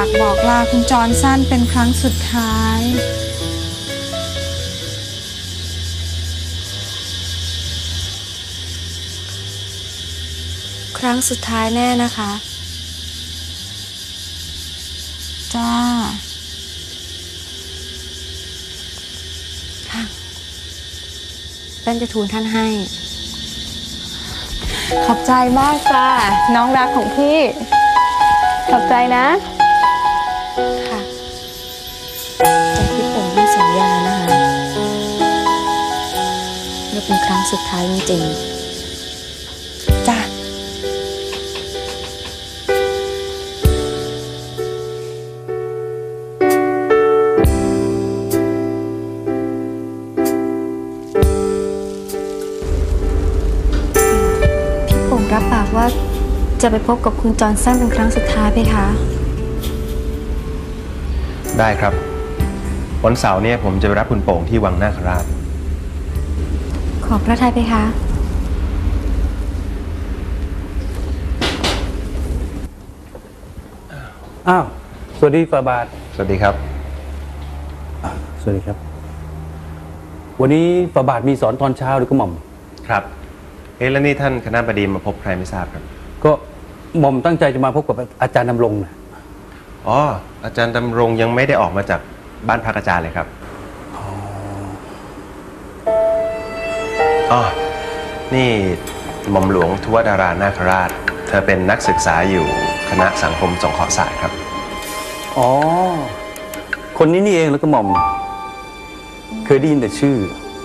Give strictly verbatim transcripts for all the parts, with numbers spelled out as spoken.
ากบอกลาคุณจอห์นสันเป็นครั้งสุดท้ายครั้งสุดท้ายแน่นะคะจ้าค่ะแป้นจะทูลท่านให้ขอบใจมากจ้าน้องรักของพี่ขอบใจนะค่ะจากที่ผมให้สัญญานะคะนี่เป็นครั้งสุดท้ายจริงๆจ้ารับปากว่าจะไปพบกับคุณจอห์นสันเป็นครั้งสุดท้ายไหมคะได้ครับวันเสาร์เนี่ยผมจะไปรับคุณโป่งที่วังนาคราชขอบพระทัยไหมคะอ้าวสวัสดีฝ่าบาทสวัสดีครับสวัสดีครับวันนี้ฝ่าบาทมีสอนตอนเช้าหรือกระหม่อมครับเอ๊ะแล้วนี่ท่านคณบดีมาพบใครไม่ทราบครับก็หม่อมตั้งใจจะมาพบกับอาจารย์ดำรงนะอ๋ออาจารย์ดำรงยังไม่ได้ออกมาจากบ้านพักอาจารย์เลยครับอ๋อนี่หม่อมหลวงทวดารานาคราชเธอเป็นนักศึกษาอยู่คณะสังคมสงเคราะห์ศาสตร์ครับอ๋อคนนี้นี่เองแล้วก็หม่อมเคยได้ยินแต่ชื่อ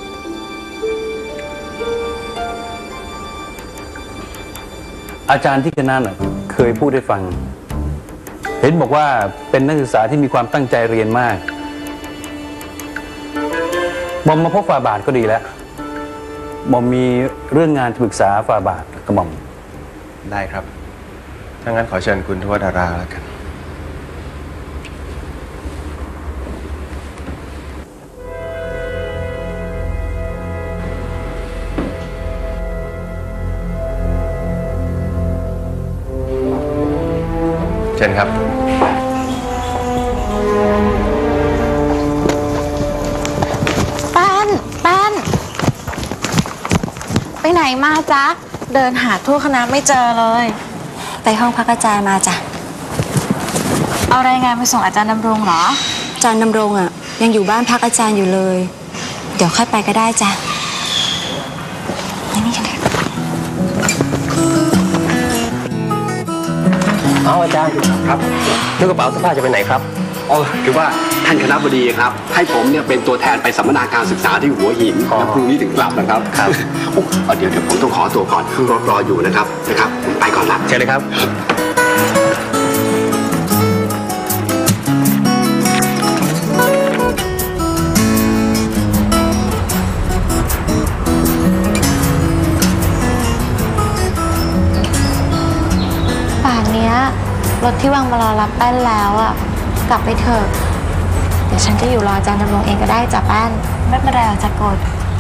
อาจารย์ที่คณะน่ะเคยพูดให้ฟังเห็นบอกว่าเป็นนักศึกษาที่มีความตั้งใจเรียนมากหม่อมมาพบฝ่าบาทก็ดีแล้วหม่อมมีเรื่องงานปรึกษาฝ่าบาทกับหม่อมได้ครับถ้างั้นขอเชิญคุณทวดาราแล้วกันเชิญครับแป้นแป้นไปไหนมาจ๊ะเดินหาทั่วคณะไม่เจอเลยไปห้องพักอาจารย์มาจ้ะเอารายงานไปส่งอาจารย์ดำรงเหรออาจารย์ดำรงอ่ะยังอยู่บ้านพักอาจารย์อยู่เลยเดี๋ยวค่อยไปก็ได้จ้ะนี่กันเถอะเอาอาจารย์ครับเรื่องกระเป๋าเสื้อผ้าจะไปไหนครับอ๋อคือว่าท่านคณบดีครับให้ผมเนี่ยเป็นตัวแทนไปสัมมนาการศึกษาที่หัวหินแล้วพรุ่งนี้ถึงกลับนะครับครับโอ้เดี๋ยวเดี๋ยวผมต้องขอตัวก่อนรอรออยู่นะครับนะครับผมไปก่อนละเชิญเลยครับรถที่วางมารอรับแป้นแล้วอ่ะกลับไปเถอะเดี๋ยวฉันจะอยู่รออาจารย์ดำรงเองก็ได้จ้ะแป้นไม่เป็นไรหรอกจ้ะกด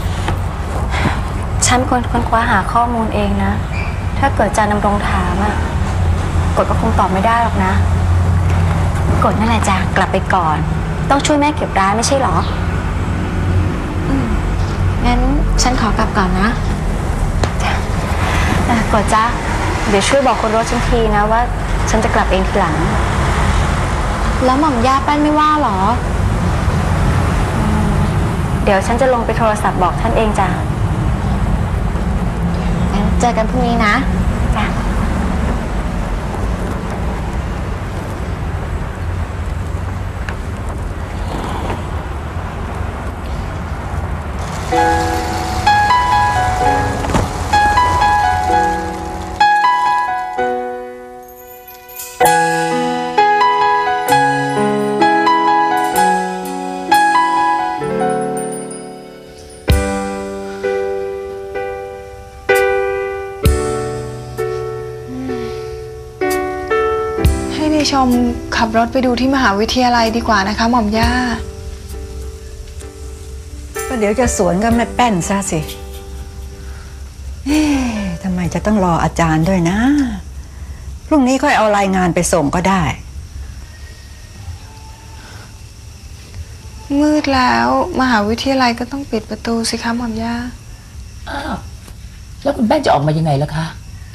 ฉันควรค้นคว้าหาข้อมูลเองนะถ้าเกิดอาจารย์ดำรงถามอ่ะกดก็คงตอบไม่ได้หรอกนะกดนั่นแหละจ้ะกลับไปก่อนต้องช่วยแม่เก็บร้านไม่ใช่หรออืมงั้นฉันขอกลับก่อนนะจ้ะกดจ้ะเดี๋ยวช่วยบอกคนรถฉันทีนะว่าฉันจะกลับเองทีหลังแล้วหม่อมย่าแป้นไม่ว่าหรอเดี๋ยวฉันจะลงไปโทรศัพท์บอกท่านเองจ้ะงั้นเจอกันพรุ่งนี้นะจ้ะชมขับรถไปดูที่มหาวิทยาลัยดีกว่านะคะหม่อมย่าก็เดี๋ยวจะสวนกับแม่แป้นซะสิเอ๊ะทำไมจะต้องรออาจารย์ด้วยนะพรุ่งนี้ค่อยเอารายงานไปส่งก็ได้มืดแล้วมหาวิทยาลัยก็ต้องปิดประตูสิคะหม่อมย่าอ้าวแล้วคุณแป้นจะออกมายังไงล่ะคะ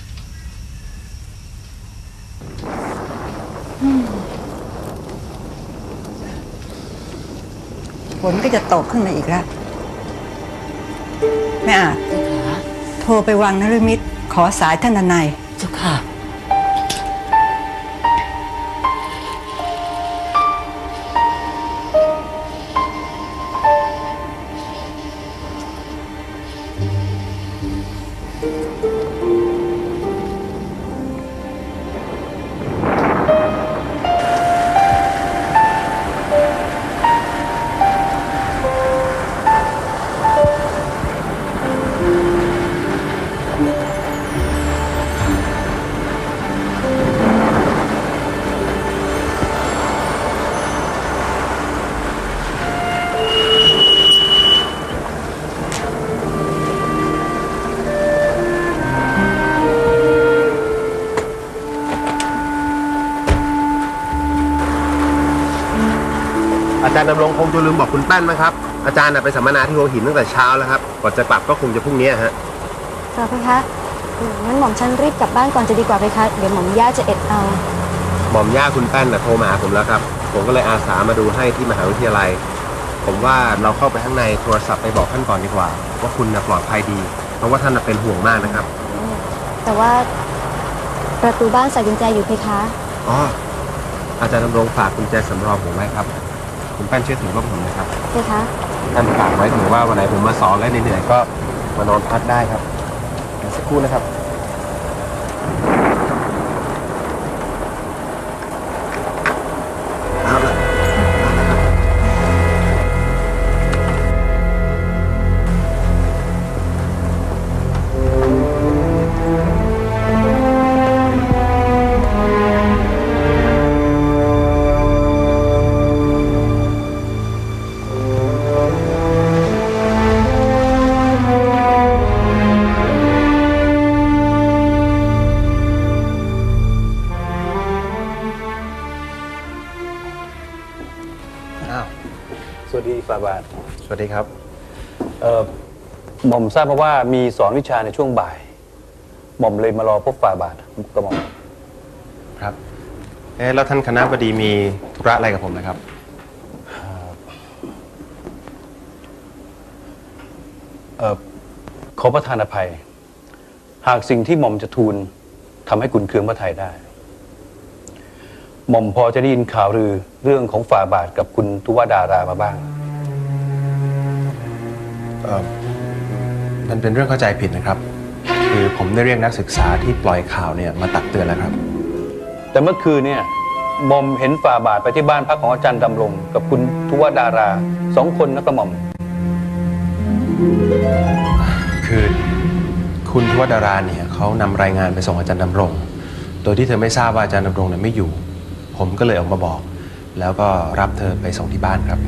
ฝนก็จะตกขึ้นมาอีกแล้วแม่อาจโทรไปวังนฤมิตขอสายท่านนายเจ้าค่ะอาจารย์ดำรงคงจะลืมบอกคุณแป้นมั้งครับอาจารย์ไปสัมมนาที่หัวหินตั้งแต่เช้าแล้วครับก่อนจะกลับก็คงจะพรุ่งนี้ฮะค่ะเพคะงั้นหม่อมฉันรีบกลับบ้านก่อนจะดีกว่าเพคะเดี๋ยวหม่อมย่าจะเอ็ดเอาหม่อมย่าคุณแป้นโทรมาหาผมแล้วครับผมก็เลยอาสามาดูให้ที่มหาวิทยาลัยผมว่าเราเข้าไปข้างในโทรศัพท์ไปบอกท่านก่อนดีกว่าว่าคุณปลอดภัยดีเพราะว่าท่านเป็นห่วงมากนะครับแต่ว่าประตูบ้านใส่กุญแจอยู่เพคะอ๋ออาจารย์ดำรงฝากกุญแจสำรองผมไว้ครับคุณแป้นช่วยถือว่าผมนะครับเพคะท่านฝากไว้ถือว่าวันไหนผมมาสอนแล้วเหนื่อยๆก็มานอนพักได้ครับเดี๋ยวสักครู่นะครับเอาละสวัสดีฝ่าบาทสวัสดีครับเอ่อหม่อมทราบมาว่ามีสอนวิชาในช่วงบ่ายหม่อมเลยมารอพบฝ่าบาทกระหม่อมครับเอ๊ะแล้วท่านคณะบดีมีธุระอะไรกับผมนะครับเอ่อขอประทานอภัย หากสิ่งที่หม่อมจะทูลทำให้กุนเคืองพระทัยได้ หม่อมพอจะได้ยินข่าวลือเรื่องของฝ่าบาทกับคุณทุวดารามาบ้างเอ่อมันเป็นเรื่องเข้าใจผิดนะครับ คือผมได้เรียกนักศึกษาที่ปล่อยข่าวเนี่ยมาตักเตือนแล้วครับแต่เมื่อคืนเนี่ยหม่อมเห็นฝ่าบาทไปที่บ้านพักของอาจารย์ดำรงกับคุณทุวดาราสองคนนะกระหม่อมคือคุณทวดาราเนี่ยเขานำรายงานไปส่งอาจารย์ดำรง โดยที่เธอไม่ทราบว่าอาจารย์ดำรงเนี่ยไม่อยู่ ผมก็เลยออกมาบอก แล้วก็รับเธอไปส่งที่บ้านครับ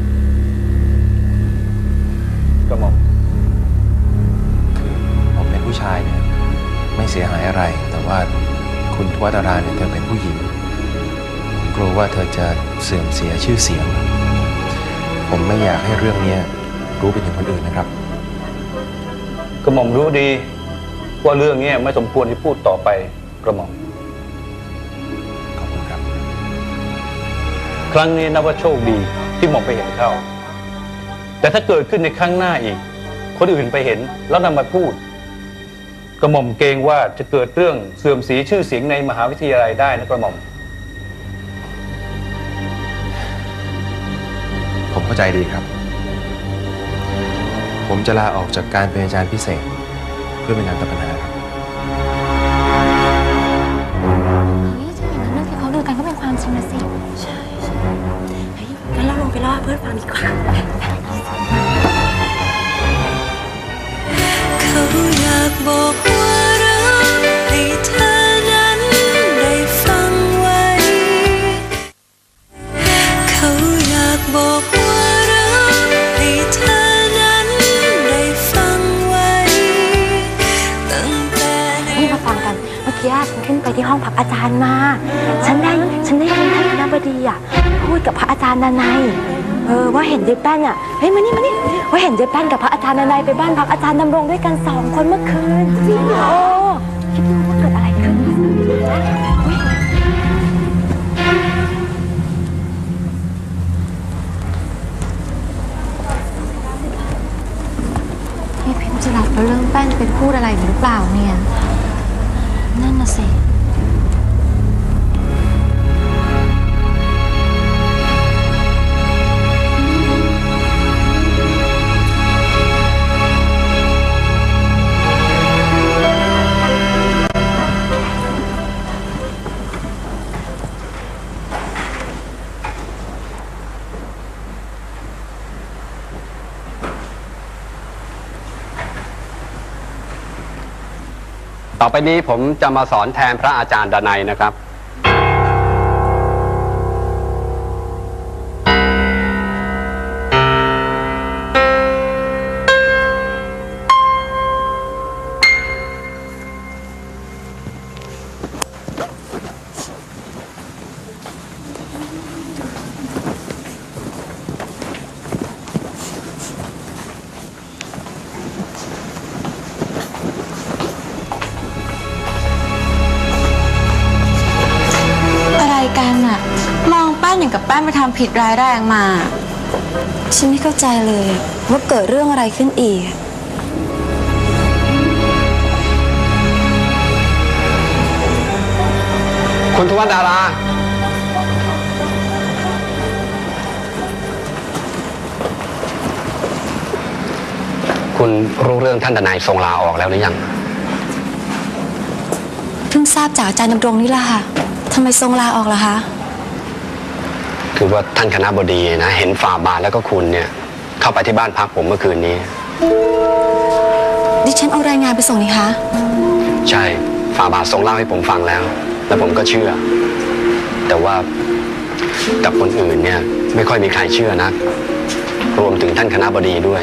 กระหม่อมคือผมเป็นผู้ชายเนี่ยไม่เสียหายอะไร แต่ว่าคุณทวดาราเนี่ยเธอเป็นผู้หญิงผมกลัวว่าเธอจะเสื่อมเสียชื่อเสียง ผมไม่อยากให้เรื่องนี้รู้ไปถึงคนอื่นนะครับกระหม่อมรู้ดีว่าเรื่องนี้ไม่สมควรที่พูดต่อไปกระหม่อมขอบคุณครับครั้งนี้นับว่าโชคดีที่หม่อมไปเห็นเข้า แต่ถ้าเกิดขึ้นในครั้งหน้าอีก คนอื่นไปเห็นแล้วนำมาพูด กระหม่อมเกรงว่าจะเกิดเรื่องเสื่อมเสียชื่อเสียงในมหาวิทยาลัยได้นะกระหม่อมผมเข้าใจดีครับ ผมจะลาออกจากการเป็นอาจารย์พิเศษเพื่อเป็นการตัดปัญหาครับเฮ้ยจะอย่างนั้นเรื่องที่เขาลือกันก็เป็นความจริงนะสิใช่ใช่เฮ้ยงั้นเราลงไปเล่าให้เพื่อนฟังดีกว่าเขาอยากบอกว่ารักให้เธอนั้นได้ฟังไว้เขาอยากบอกว่ารักให้เธอนั้นได้ฟังไว้ตั้งแต่ในนี่มาฟังกันเมื่อกี้ฉันขึ้นไปที่ห้องพักอาจารย์มาฉันได้ฉันได้ยินท่านคณบดีอ่ะพูดกับพระอาจารย์ดนัยเออว่าเห็นเจ๊แป้นอ่ะเฮ้ยมานี่มานี่ว่าเห็นเจ๊แป้นกับพระอาจารย์นายไปบ้านพักอาจารย์ดำรงด้วยกันสองคนเมื่อคืนจริงเหรอคิดดูว่าเกิดอะไรขึ้นพี่พิมพ์จะหลับแล้วเรื่องแป้นจะเป็นพูดอะไรหรือเปล่าเนี่ยนั่นน่ะสิต่อไปนี้ผมจะมาสอนแทนพระอาจารย์ดนัยนะครับกันอะมองแป้นอย่างกับแป้นไปทำผิดร้ายแรงมาฉันไม่เข้าใจเลยว่าเกิดเรื่องอะไรขึ้นอีกคุณทวดดาราคุณรู้เรื่องท่านดนัยทรงลาออกแล้วหรือยังเพิ่งทราบจากอาจารย์ดำรงนี่แหละค่ะทำไมทรงลาออกล่ะคะคือว่าท่านคณบดีนะเห็นฝ่าบาทแล้วก็คุณเนี่ยเข้าไปที่บ้านพักผมเมื่อคืนนี้ดิฉันเอารายงานไปส่งนี่คะใช่ฝ่าบาททรงเล่าให้ผมฟังแล้วแล้วผมก็เชื่อแต่ว่ากับคนอื่นเนี่ยไม่ค่อยมีใครเชื่อนะรวมถึงท่านคณบดีด้วย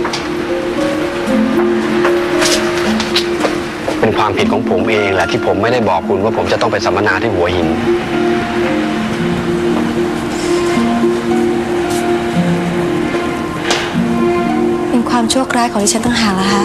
เป็นความผิดของผมเองแหละที่ผมไม่ได้บอกคุณว่าผมจะต้องไปสัมมนาที่หัวหินเป็นความโชคร้ายของดิฉันต่างหากล่ะคะ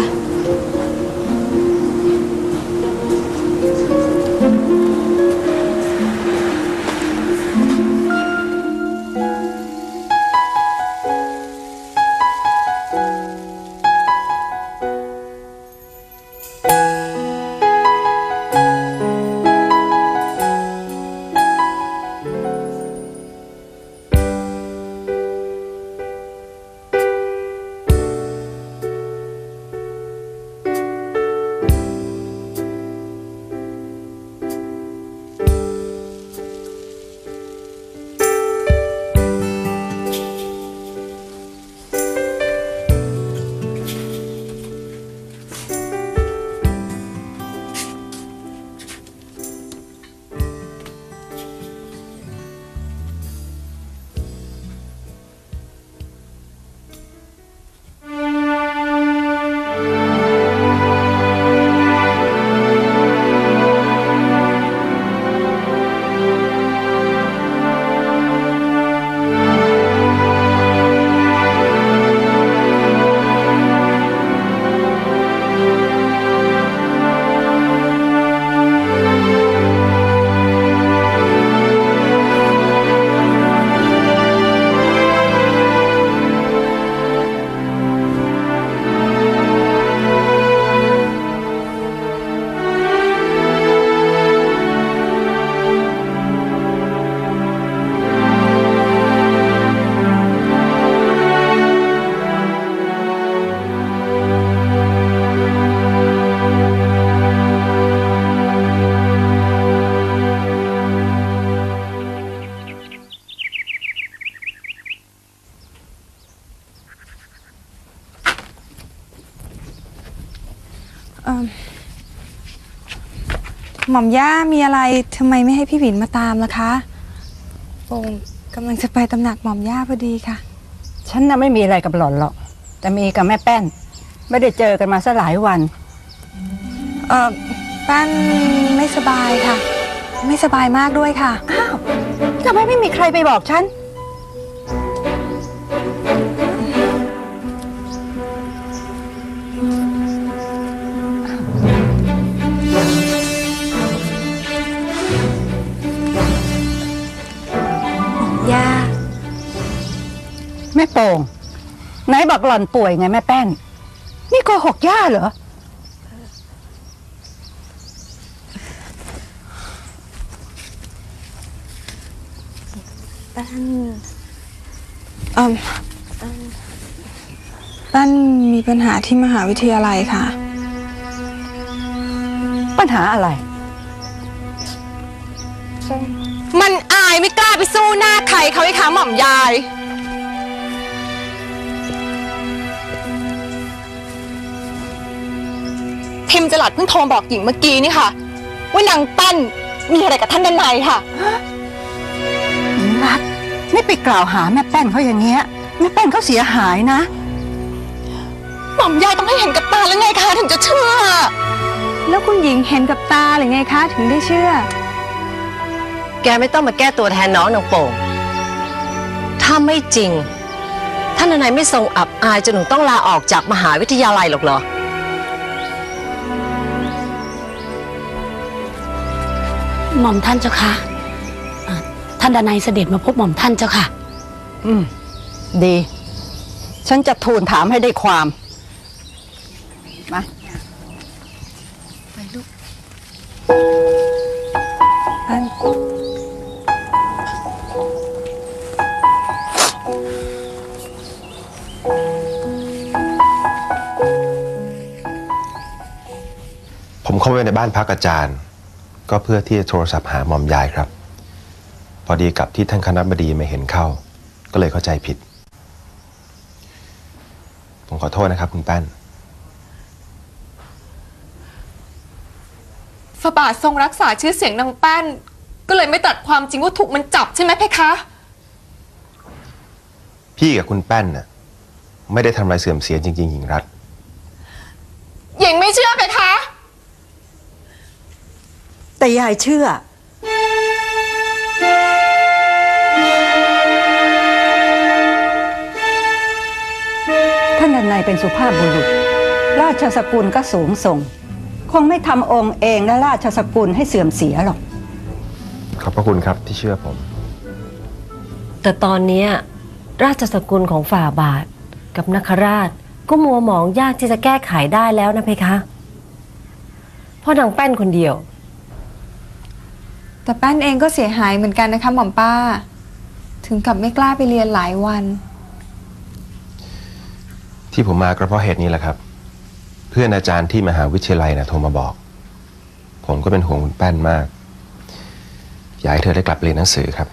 หม่อมย่ามีอะไรทำไมไม่ให้พี่หวินมาตามล่ะคะโป่งกำลังจะไปตำหนักหม่อมย่าพอดีค่ะฉันน่ะไม่มีอะไรกับหล่อนหรอกแต่มีกับแม่แป้นไม่ได้เจอกันมาซะหลายวันเออแป้นไม่สบายค่ะไม่สบายมากด้วยค่ะอ้าวทำไมไม่มีใครไปบอกฉันม่โป่งไหนบอกหล่อนป่วยไงแม่แป้นนี่โกหกย่าเหรอแป้นเอ่อแป้นมีปัญหาที่มหาวิทยาลัยค่ะปัญหาอะไรมันอายไม่กล้าไปสู้หน้าใครเขาไอ้คะหม่อมยายพิมพ์จลัดเพิ่งโทรบอกหญิงเมื่อกี้นี่ค่ะว่านางปั้นมีอะไรกับท่านด้านในค่ะรักไม่ไปกล่าวหาแม่แป้นเขาอย่างเงี้ยแม่แป้นเขาเสียหายนะหม่อมยายต้องให้เห็นกับตาแล้วไงคะถึงจะเชื่อแล้วคุณหญิงเห็นกับตาหรือไงคะถึงได้เชื่อแกไม่ต้องมาแก้ตัวแทนน้องนางโป่งถ้าไม่จริงท่านนายไม่ทรงอับอายจนหนูต้องลาออกจากมหาวิทยาลัยหรอกเหรอหม่อมท่านเจ้าค่ะอ่าท่านดนัยเสด็จมาพบหม่อมท่านเจ้าค่ะอืมดี ฉันจะทูลถามให้ได้ความมาไปลูกแป้นผมเข้าไปในบ้านพักอาจารย์ ก็เพื่อที่จะโทรศัพท์หาหม่อมยายครับ พอดีกับที่ท่านคณบดีมาเห็นเข้า ก็เลยเข้าใจผิด ผมขอโทษนะครับคุณแป้นฝาบาททรงรักษาชื่อเสียงนางแป้นก็เลยไม่ตัดความจริงว่าถูกมันจับใช่ไหมเพคะพี่กับคุณแป้นน่ะไม่ได้ทำอะไรเสื่อมเสียจริงๆหญิงรัตหญิงไม่เชื่อเพคะแต่ยายเชื่อท่านดนัยเป็นสุภาพบุรุษราชสกุลก็สูงส่งคงไม่ทำองค์เองและราชสกุลให้เสื่อมเสียหรอกขอบพระคุณครับที่เชื่อผมแต่ตอนนี้ราชสกุลของฝ่าบาทกับนคราชก็มัวหมองยากที่จะแก้ไขได้แล้วนะเพคะเพราะนางแป้นคนเดียวแต่แป้นเองก็เสียหายเหมือนกันนะคะหม่อมป้า ถึงกับไม่กล้าไปเรียนหลายวันที่ผมมาก็เพราะเหตุนี้แหละครับ เพื่อนอาจารย์ที่มหาวิทยาลัยนะโทรมาบอก ผมก็เป็นห่วงคุณแป้นมากอยากให้เธอได้กลับเรียนหนังสือครับ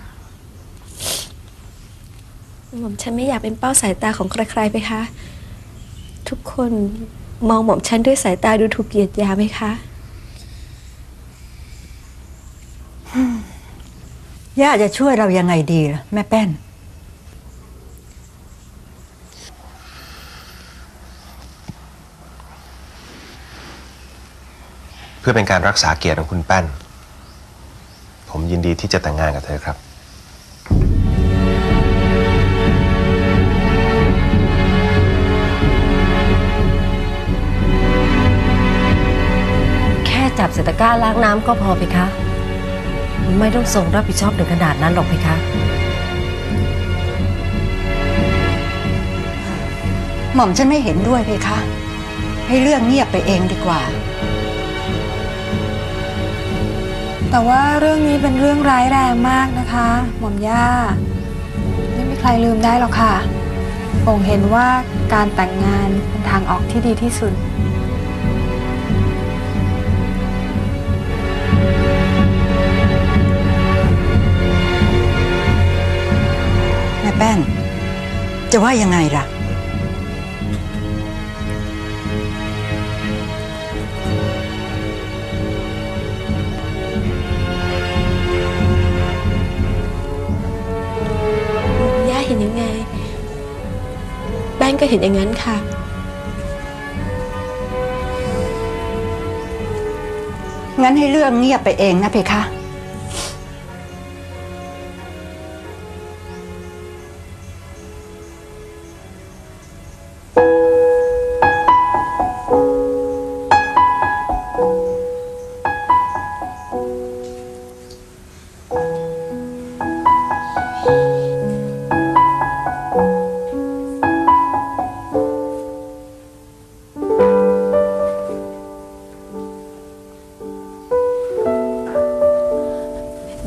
หม่อมฉันไม่อยากเป็นเป้าสายตาของใครๆไปคะทุกคนมองหม่อมฉันด้วยสายตาดูถูกเกียดหยามไหมคะย่าจะช่วยเรายังไงดีล่ะแม่แป้นเพื่อเป็นการรักษาเกียรติของคุณแป้น ผมยินดีที่จะแต่งงานกับเธอครับแค่จับใส่ตะกร้าล้างน้ำก็พอเพคะไม่ต้องทรงรับผิดชอบถึงขนาดนั้นหรอกเพคะหม่อมฉันไม่เห็นด้วยเพคะให้เรื่องเงียบไปเองดีกว่าแต่ว่าเรื่องนี้เป็นเรื่องร้ายแรงมากนะคะ หม่อมย่าไม่มีใครลืมได้หรอกค่ะโป่งเห็นว่าการแต่งงานเป็นทางออกที่ดีที่สุดแม่แป้น จะว่ายังไงล่ะย่าเห็นยังไงแป้นก็เห็นอย่างนั้นค่ะงั้นให้เรื่องเงียบไปเองนะเพคะ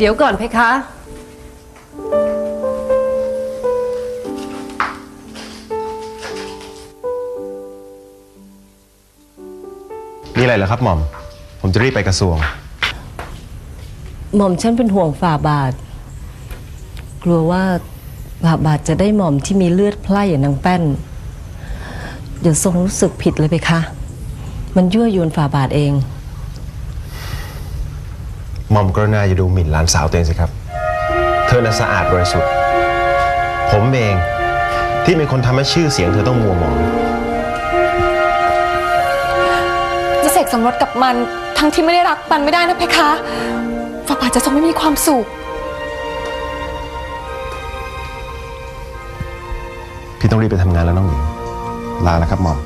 ดี๋ยวก่อนเพคะมีอะไรเหรอครับหม่อมผมจะรีบไปกระทรวงหม่อมฉันเป็นห่วงฝ่าบาทกลัวว่าฝ่าบาทจะได้หม่อมที่มีเลือดพล่ายอย่างนางแป้นเดี๋ยวทรงรู้สึกผิดเลยเพคะมันยั่วยวนฝ่าบาทเองหม่อมกรุณาอย่าดูหมิ่นหลานสาวตัวเองสิครับเธอน่ะสะอาดบริสุทธิ์ผมเองที่เป็นคนทำให้ชื่อเสียงเธอต้องมัวหมองจะเสกสมรสกับมันทั้งที่ไม่ได้รักมันไม่ได้นะเพคะฝ่าบาทจะทรงไม่มีความสุขพี่ต้องรีบไปทำงานแล้วน้องหญิงลาแล้วครับหม่อม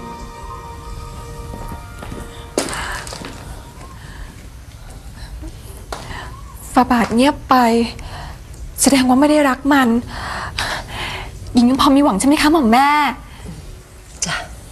ฝ่าบาทเงียบไปแสดงว่าไม่ได้รักมันหญิงยังพอมีหวังใช่ไหมคะหม่อมแม่จ้ะ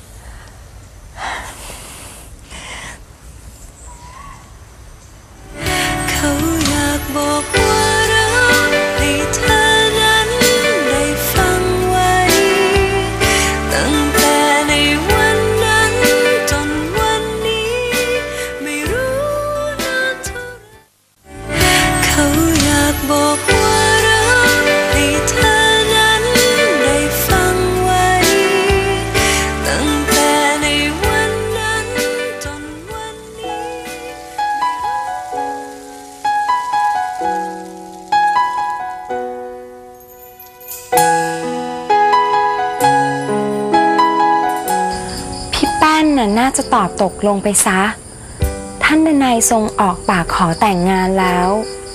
เขาอยากบอกว่ารักให้เธอนั้นได้ฟังไว้ตั้งแต่ในวันนั้นจนวันนี้ไม่รู้นานเท่าไรเขาอยากบอกว่ารักให้เธอนั้นได้ฟังไว้ตั้งแต่ในวันนั้นจนวันนี้พี่แป้นน่ะน่าจะตอบตกลงไปซะท่านดนัยทรงออกปากขอแต่งงานแล้ว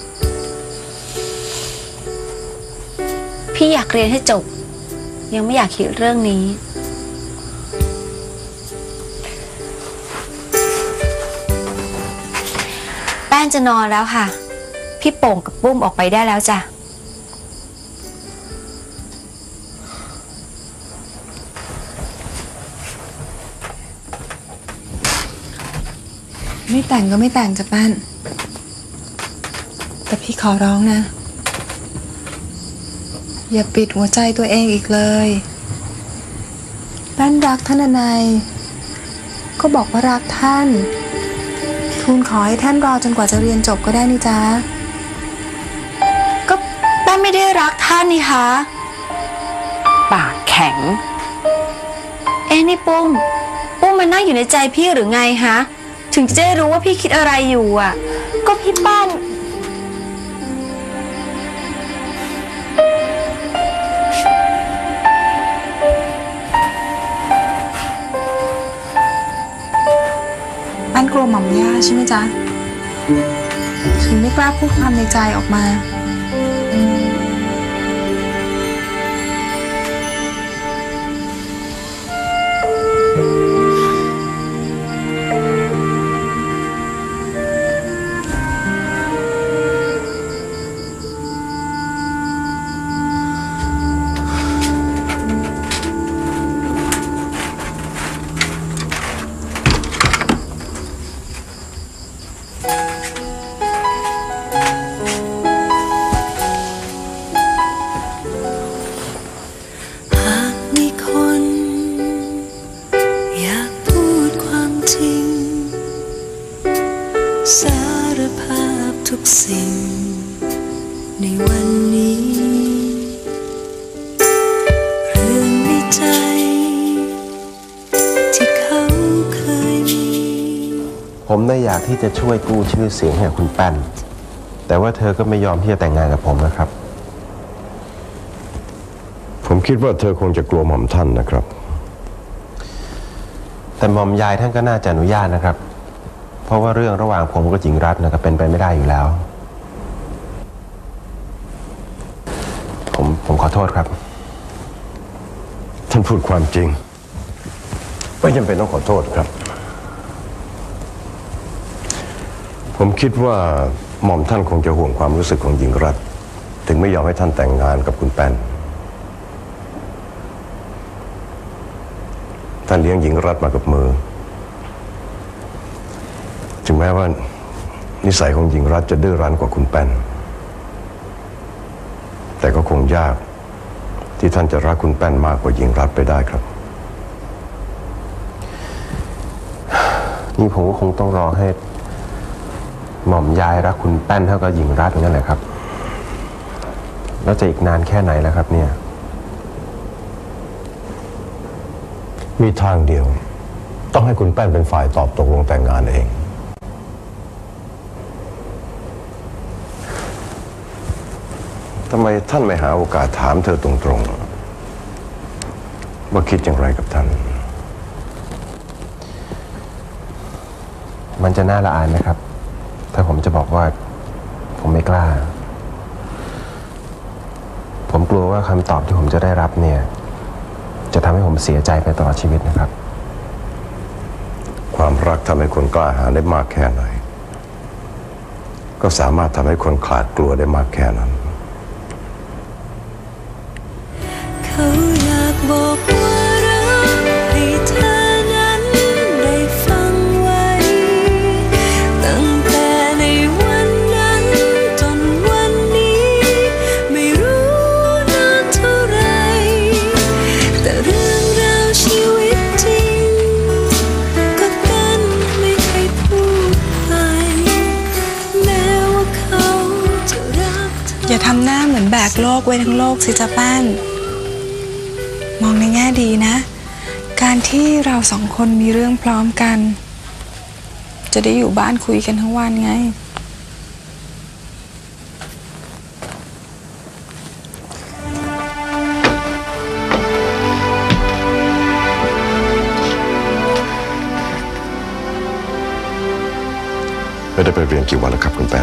พี่อยากเรียนให้จบยังไม่อยากคิดเรื่องนี้แป้นจะนอนแล้วค่ะพี่โป่งกับปุ้มออกไปได้แล้วจ้ะไม่แต่งก็ไม่แต่งจ้ะแป้นแต่พี่ขอร้องนะอย่าปิดหัวใจตัวเองอีกเลยแป้นรักท่านอนัยก็บอกว่ารักท่านทูลขอให้ท่านรอจนกว่าจะเรียนจบก็ได้นี่จ๊ะก็แป้นไม่ได้รักท่านนี่คะปากแข็งเอ้นี่ปุ้มปุ้มมันนั่งอยู่ในใจพี่หรือไงฮะถึงจะได้รู้ว่าพี่คิดอะไรอยู่อ่ะก็พี่แป้นแป้นกลัวหม่อมย่าใช่ไหมจ๊ะถึงไม่กล้าพูดความในใจออกมาสารภาพทุกสิ่งในวันนี้เรื่องในใจที่เขาเคยมีผมได้อยากที่จะช่วยกู้ชื่อเสียงให้คุณแป้นแต่ว่าเธอก็ไม่ยอมที่จะแต่งงานกับผมนะครับผมคิดว่าเธอคงจะกลัวหม่อมท่านนะครับแต่หม่อมยายท่านก็น่าจะอนุญาตนะครับเพราะว่าเรื่องระหว่างผมกับหญิงรัตน์นะครับเป็นไปไม่ได้อยู่แล้วผมผมขอโทษครับท่านพูดความจริงไม่จำเป็นต้องขอโทษครับผมคิดว่าหม่อมท่านคงจะห่วงความรู้สึกของหญิงรัตน์ถึงไม่ยอมให้ท่านแต่งงานกับคุณแป้นท่านเลี้ยงหญิงรัตน์มากับมือถึงแม้ว่านิสัยของหญิงรัตน์จะดื้อรั้นกว่าคุณแป้นก็คงยากที่ท่านจะรักคุณแป้นมากกว่าหญิงรัฐไปได้ครับนี่ผมก็คงต้องรอให้หม่อมยายรักคุณแป้นเท่ากับหญิงรัฐนั่นแหละครับแล้วจะอีกนานแค่ไหนแล้วครับเนี่ยมีทางเดียวต้องให้คุณแป้นเป็นฝ่ายตอบตกลงแต่งงานเองทำไมท่านไม่หาโอกาสถามเธอตรงๆว่าคิดอย่างไรกับท่านมันจะน่าละอายไหมครับถ้าผมจะบอกว่าผมไม่กล้าผมกลัวว่าคำตอบที่ผมจะได้รับเนี่ยจะทำให้ผมเสียใจไปตลอดชีวิตนะครับความรักทำให้คนกล้าหาญได้มากแค่ไหนก็สามารถทำให้คนขลาดกลัวได้มากแค่นั้นเขาอยากบอกว่ารักให้เธอนั้นได้ฟังไว้ตั้งแต่ในวันนั้นจนวันนี้ไม่รู้นานเท่าไรแต่เรื่องราวชีวิตจริงก็เป็นไม่เคยพูดไปแม้ว่าเขาจะรักเธออย่าทำหน้าเหมือนแบกโลกไว้ทั้งโลกสิจ๊ะแป้นมองในแง่ดีนะ การที่เราสองคนมีเรื่องพร้อมกันจะได้อยู่บ้านคุยกันทั้งวันไงไม่ได้ไปเรียนกี่วันแล้วครับคุณแป้น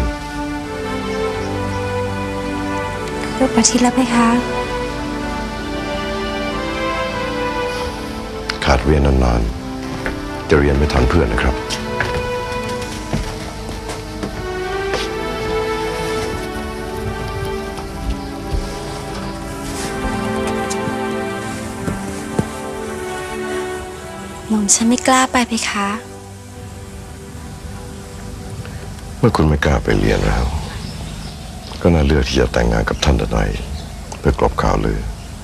เกือบอาทิตย์แล้วไหมคะขาดเรียนนานๆจะเรียนไม่ทันเพื่อนนะครับหม่อมฉันไม่กล้าไปเพคะเมื่อคุณไม่กล้าไปเรียนแล้ว ก็น่าเลือกที่จะแต่งงานกับท่านดนัยเพื่อกลบข่าวลือ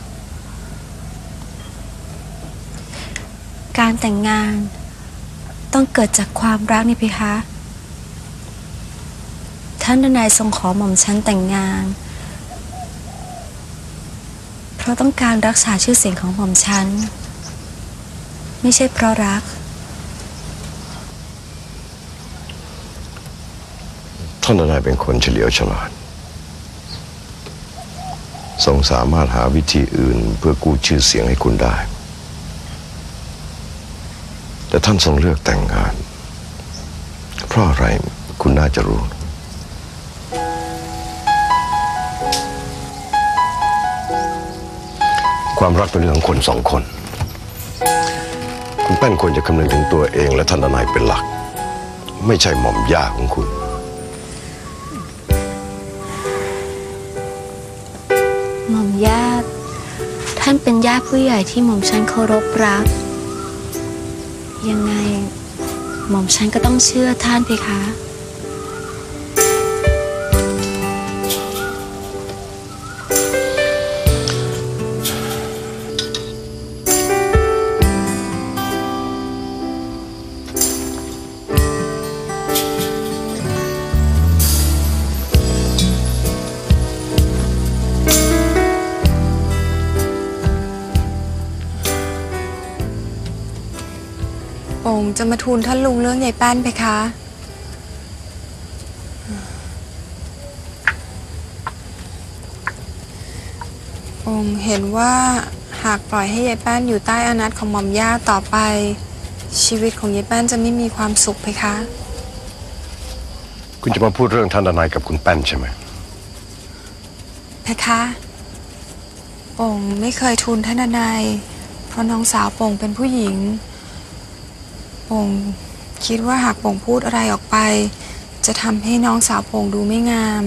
การแต่งงานต้องเกิดจากความรักนี่เพคะ ท่านนายทรงขอหม่อมฉันแต่งงาน เพราะต้องการรักษาชื่อเสียงของหม่อมฉันไม่ใช่เพราะรักท่านดนัยเป็นคนเฉลียวฉลาดทรงสามารถหาวิธีอื่นเพื่อกู้ชื่อเสียงให้คุณได้แต่ท่านทรงเลือกแต่งงานเพราะอะไรคุณน่าจะรู้ความรักเป็นเรื่องของคนสองคนคุณแป้นควรจะคำนึงถึงตัวเองและท่านดนัยเป็นหลักไม่ใช่หม่อมย่าของคุณหม่อมญาติท่านเป็นญาติผู้ใหญ่ที่หม่อมฉันเคารพรักยังไงหม่อมฉันก็ต้องเชื่อท่านเพคะโป่งจะมาทูลท่านลุงเรื่องยายแป้นเพคะโป่งเห็นว่าหากปล่อยให้ยายแป้นอยู่ใต้อานัตของหม่อมย่าต่อไป ชีวิตของยายแป้นจะไม่มีความสุขเพคะคุณจะมาพูดเรื่องท่านดนัยกับคุณแป้นใช่ไหมเพคะโป่งไม่เคยทูลท่านนายเพราะน้องสาวโป่งเป็นผู้หญิงโป่งคิดว่าหากโป่งพูดอะไรออกไปจะทำให้น้องสาวโป่งดูไม่งาม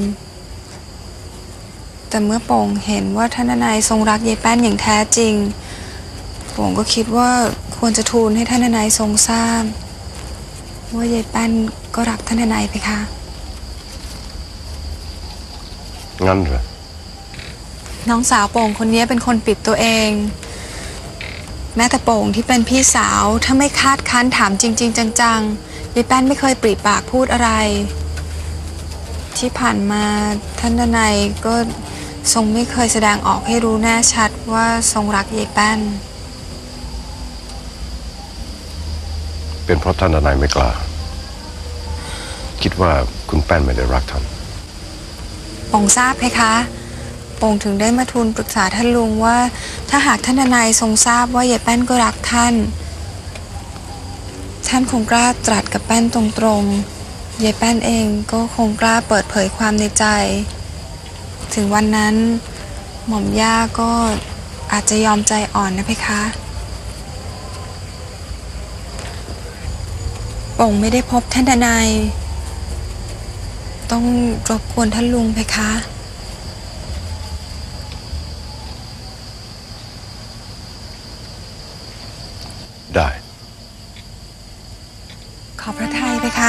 แต่เมื่อโป่งเห็นว่าท่านนายทรงรักยายแป้นอย่างแท้จริงโป่งก็คิดว่าควรจะทูลให้ท่านนายทรงทราบว่ายายแป้นก็รักท่านนายเพคะงั้นเหรอน้องสาวโป่งคนนี้เป็นคนปิดตัวเอง แม้แต่โป่งที่เป็นพี่สาวถ้าไม่คาดคั้นถามจริงๆจังๆยายแป้นไม่เคยปรีปากพูดอะไร ที่ผ่านมาท่านดนัยก็ทรงไม่เคยแสดงออกให้รู้แน่ชัดว่าทรงรักยายแป้นเป็นเพราะท่านดนัยไม่กล้าคิดว่าคุณแป้นไม่ได้รักท่านโป่งทราบไหมคะโป่งถึงได้มาทูลปรึกษาท่านลุงว่าถ้าหากท่านนายทรงทราบว่ายายแป้นก็รักท่านท่านคงกล้าตรัสกับแป้นตรงๆยายแป้นเองก็คงกล้าเปิดเผยความในใจถึงวันนั้นหม่อมย่าก็อาจจะยอมใจอ่อนนะเพคะโป่งไม่ได้พบท่านนายต้องรบกวนท่านลุงเพคะได้ขอพระทัยเพคะ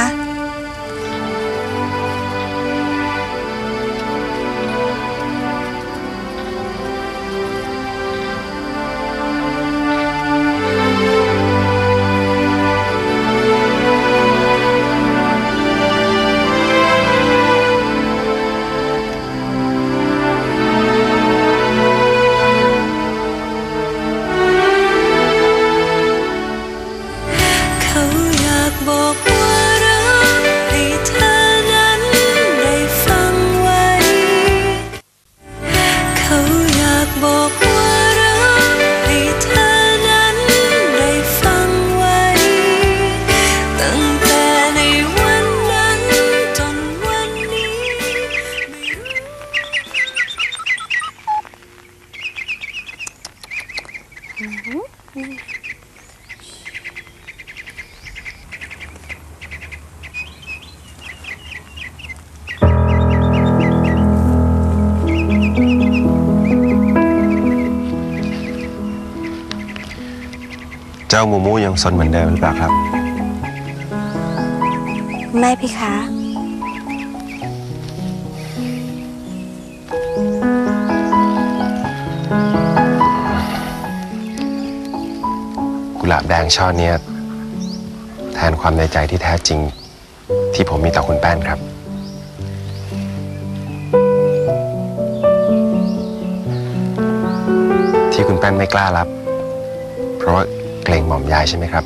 เจ้ามูมูยังซนเหมือนเดิมหรือเปล่าครับไม่พี่คะกุหลาบแดงช่อนี้แทนความในใจที่แท้จริงที่ผมมีต่อคุณแป้นครับที่คุณแป้นไม่กล้ารับเพราะว่าเกรงหม่อมยายใช่ไหมครับ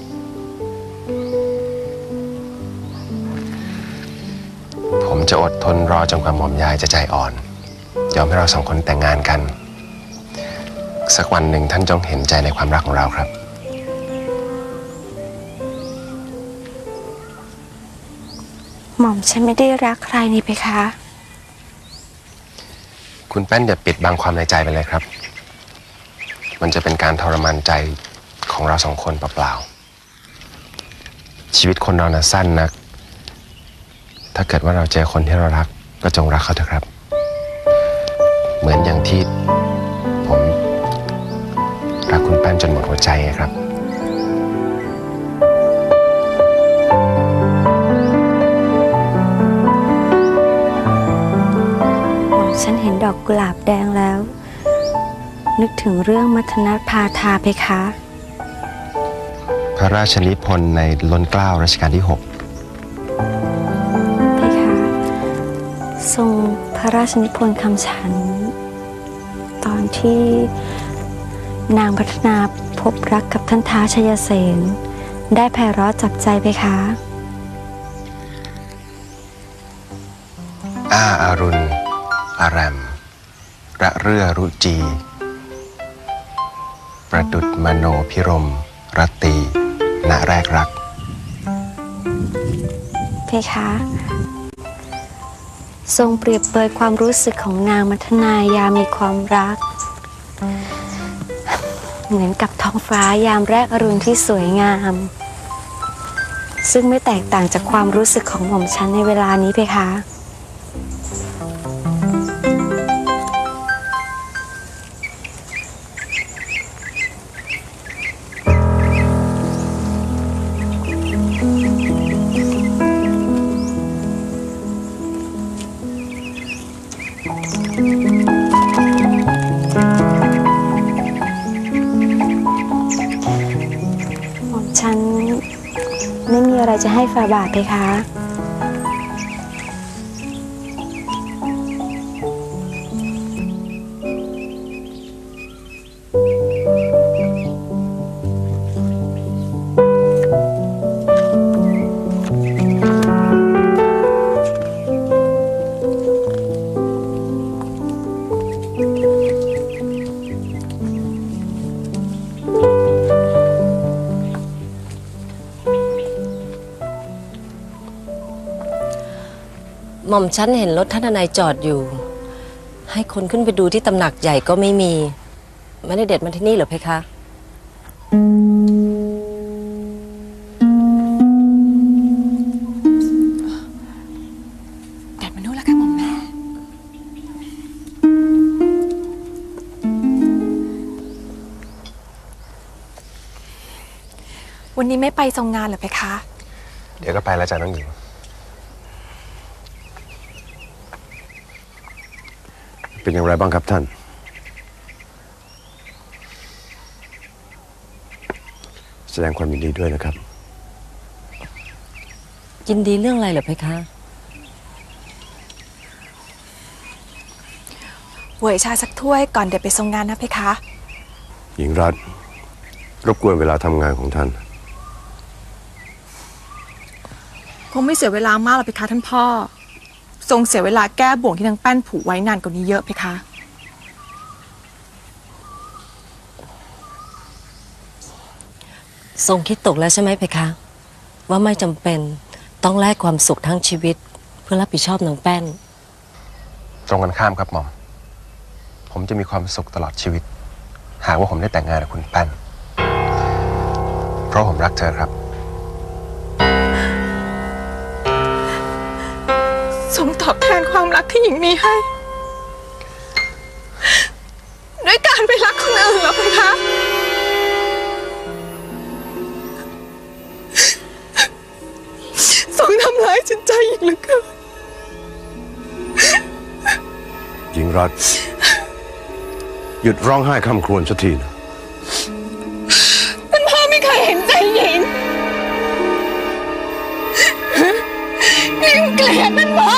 ผมจะอดทนรอจนกว่าหม่อมยายจะใจอ่อนยอมให้เราสองคนแต่งงานกันสักวันหนึ่งท่านจงเห็นใจในความรักของเราครับหม่อมฉันไม่ได้รักใครนี่เพคะคุณแป้นอย่าปิดบังความในใจไปเลยครับมันจะเป็นการทรมานใจของเราสองคนเปล่าๆชีวิตคนเราน่ะสั้นนักถ้าเกิดว่าเราเจอคนที่เรารักก็จงรักเขาเถอะครับเหมือนอย่างที่ผมรักคุณแป้นจนหมดหัวใจครับฉันเห็นดอกกุหลาบแดงแล้วนึกถึงเรื่องมัทนาพาทาเพคะพระราชนิพนธ์ในล้นเกล้ารัชกาลที่หกเพคะทรงพระราชนิพนธ์คำฉันตอนที่นางพัฒนาพบรักกับท่านท้าวชัยเสนได้ไพเราะจับใจเพคะอ้าอารุณอารามระเรื่อรุจีประดุจมโนพิรมรตีณแรกรักเพคะทรงเปรียบเปรยความรู้สึกของนางมัทนายามมีความรักเหมือนกับท้องฟ้ายามแรกอรุณที่สวยงามซึ่งไม่แตกต่างจากความรู้สึกของหม่อมฉันในเวลานี้เพคะจะให้ฝ่าบาทเพคะหม่อมฉันเห็นรถท่านนายจอดอยู่ ให้คนขึ้นไปดูที่ตำหนักใหญ่ก็ไม่มีไม่ได้เด็ดมาที่นี่เหรอเพคะเด็ดมานู่นแล้วค่ะหม่อมแม่วันนี้ไม่ไปทรงงานเหรอเพคะเดี๋ยวก็ไปแล้วจ้ะน้องหญิงเป็นอย่างไรบ้างครับท่าน แสดงความยินดีด้วยนะครับยินดีเรื่องอะไรเหรอเพคะเหวยชาสักถ้วยก่อนเดี๋ยวไปทรงงานนะเพคะหญิงรัตน์รบกวนเวลาทำงานของท่านคงไม่เสียเวลามากหรอกเพคะท่านพ่อทรงเสียเวลาแก้บ่วงที่นางแป้นผูกไว้นานกว่านี้เยอะเพคะทรงคิดตกแล้วใช่ไหมเพคะ ว่าไม่จำเป็นต้องแลกความสุขทั้งชีวิตเพื่อรับผิดชอบนางแป้นตรงกันข้ามครับหม่อมผมจะมีความสุขตลอดชีวิตหากว่าผมได้แต่งงานกับคุณแป้นเพราะผมรักเธอครับทรงตอบแทนความรักที่หญิงมีให้ด้วยการไปรักคนอื่นเหรอเพคะทรงทำร้ายจิตใจหญิงเหลือเกินหญิงรัตน์หยุดร้องไห้คร่ำครวญสักทีนะท่านพ่อไม่เคยเห็นใจหญิงยิ่งเกลียดท่านพ่อ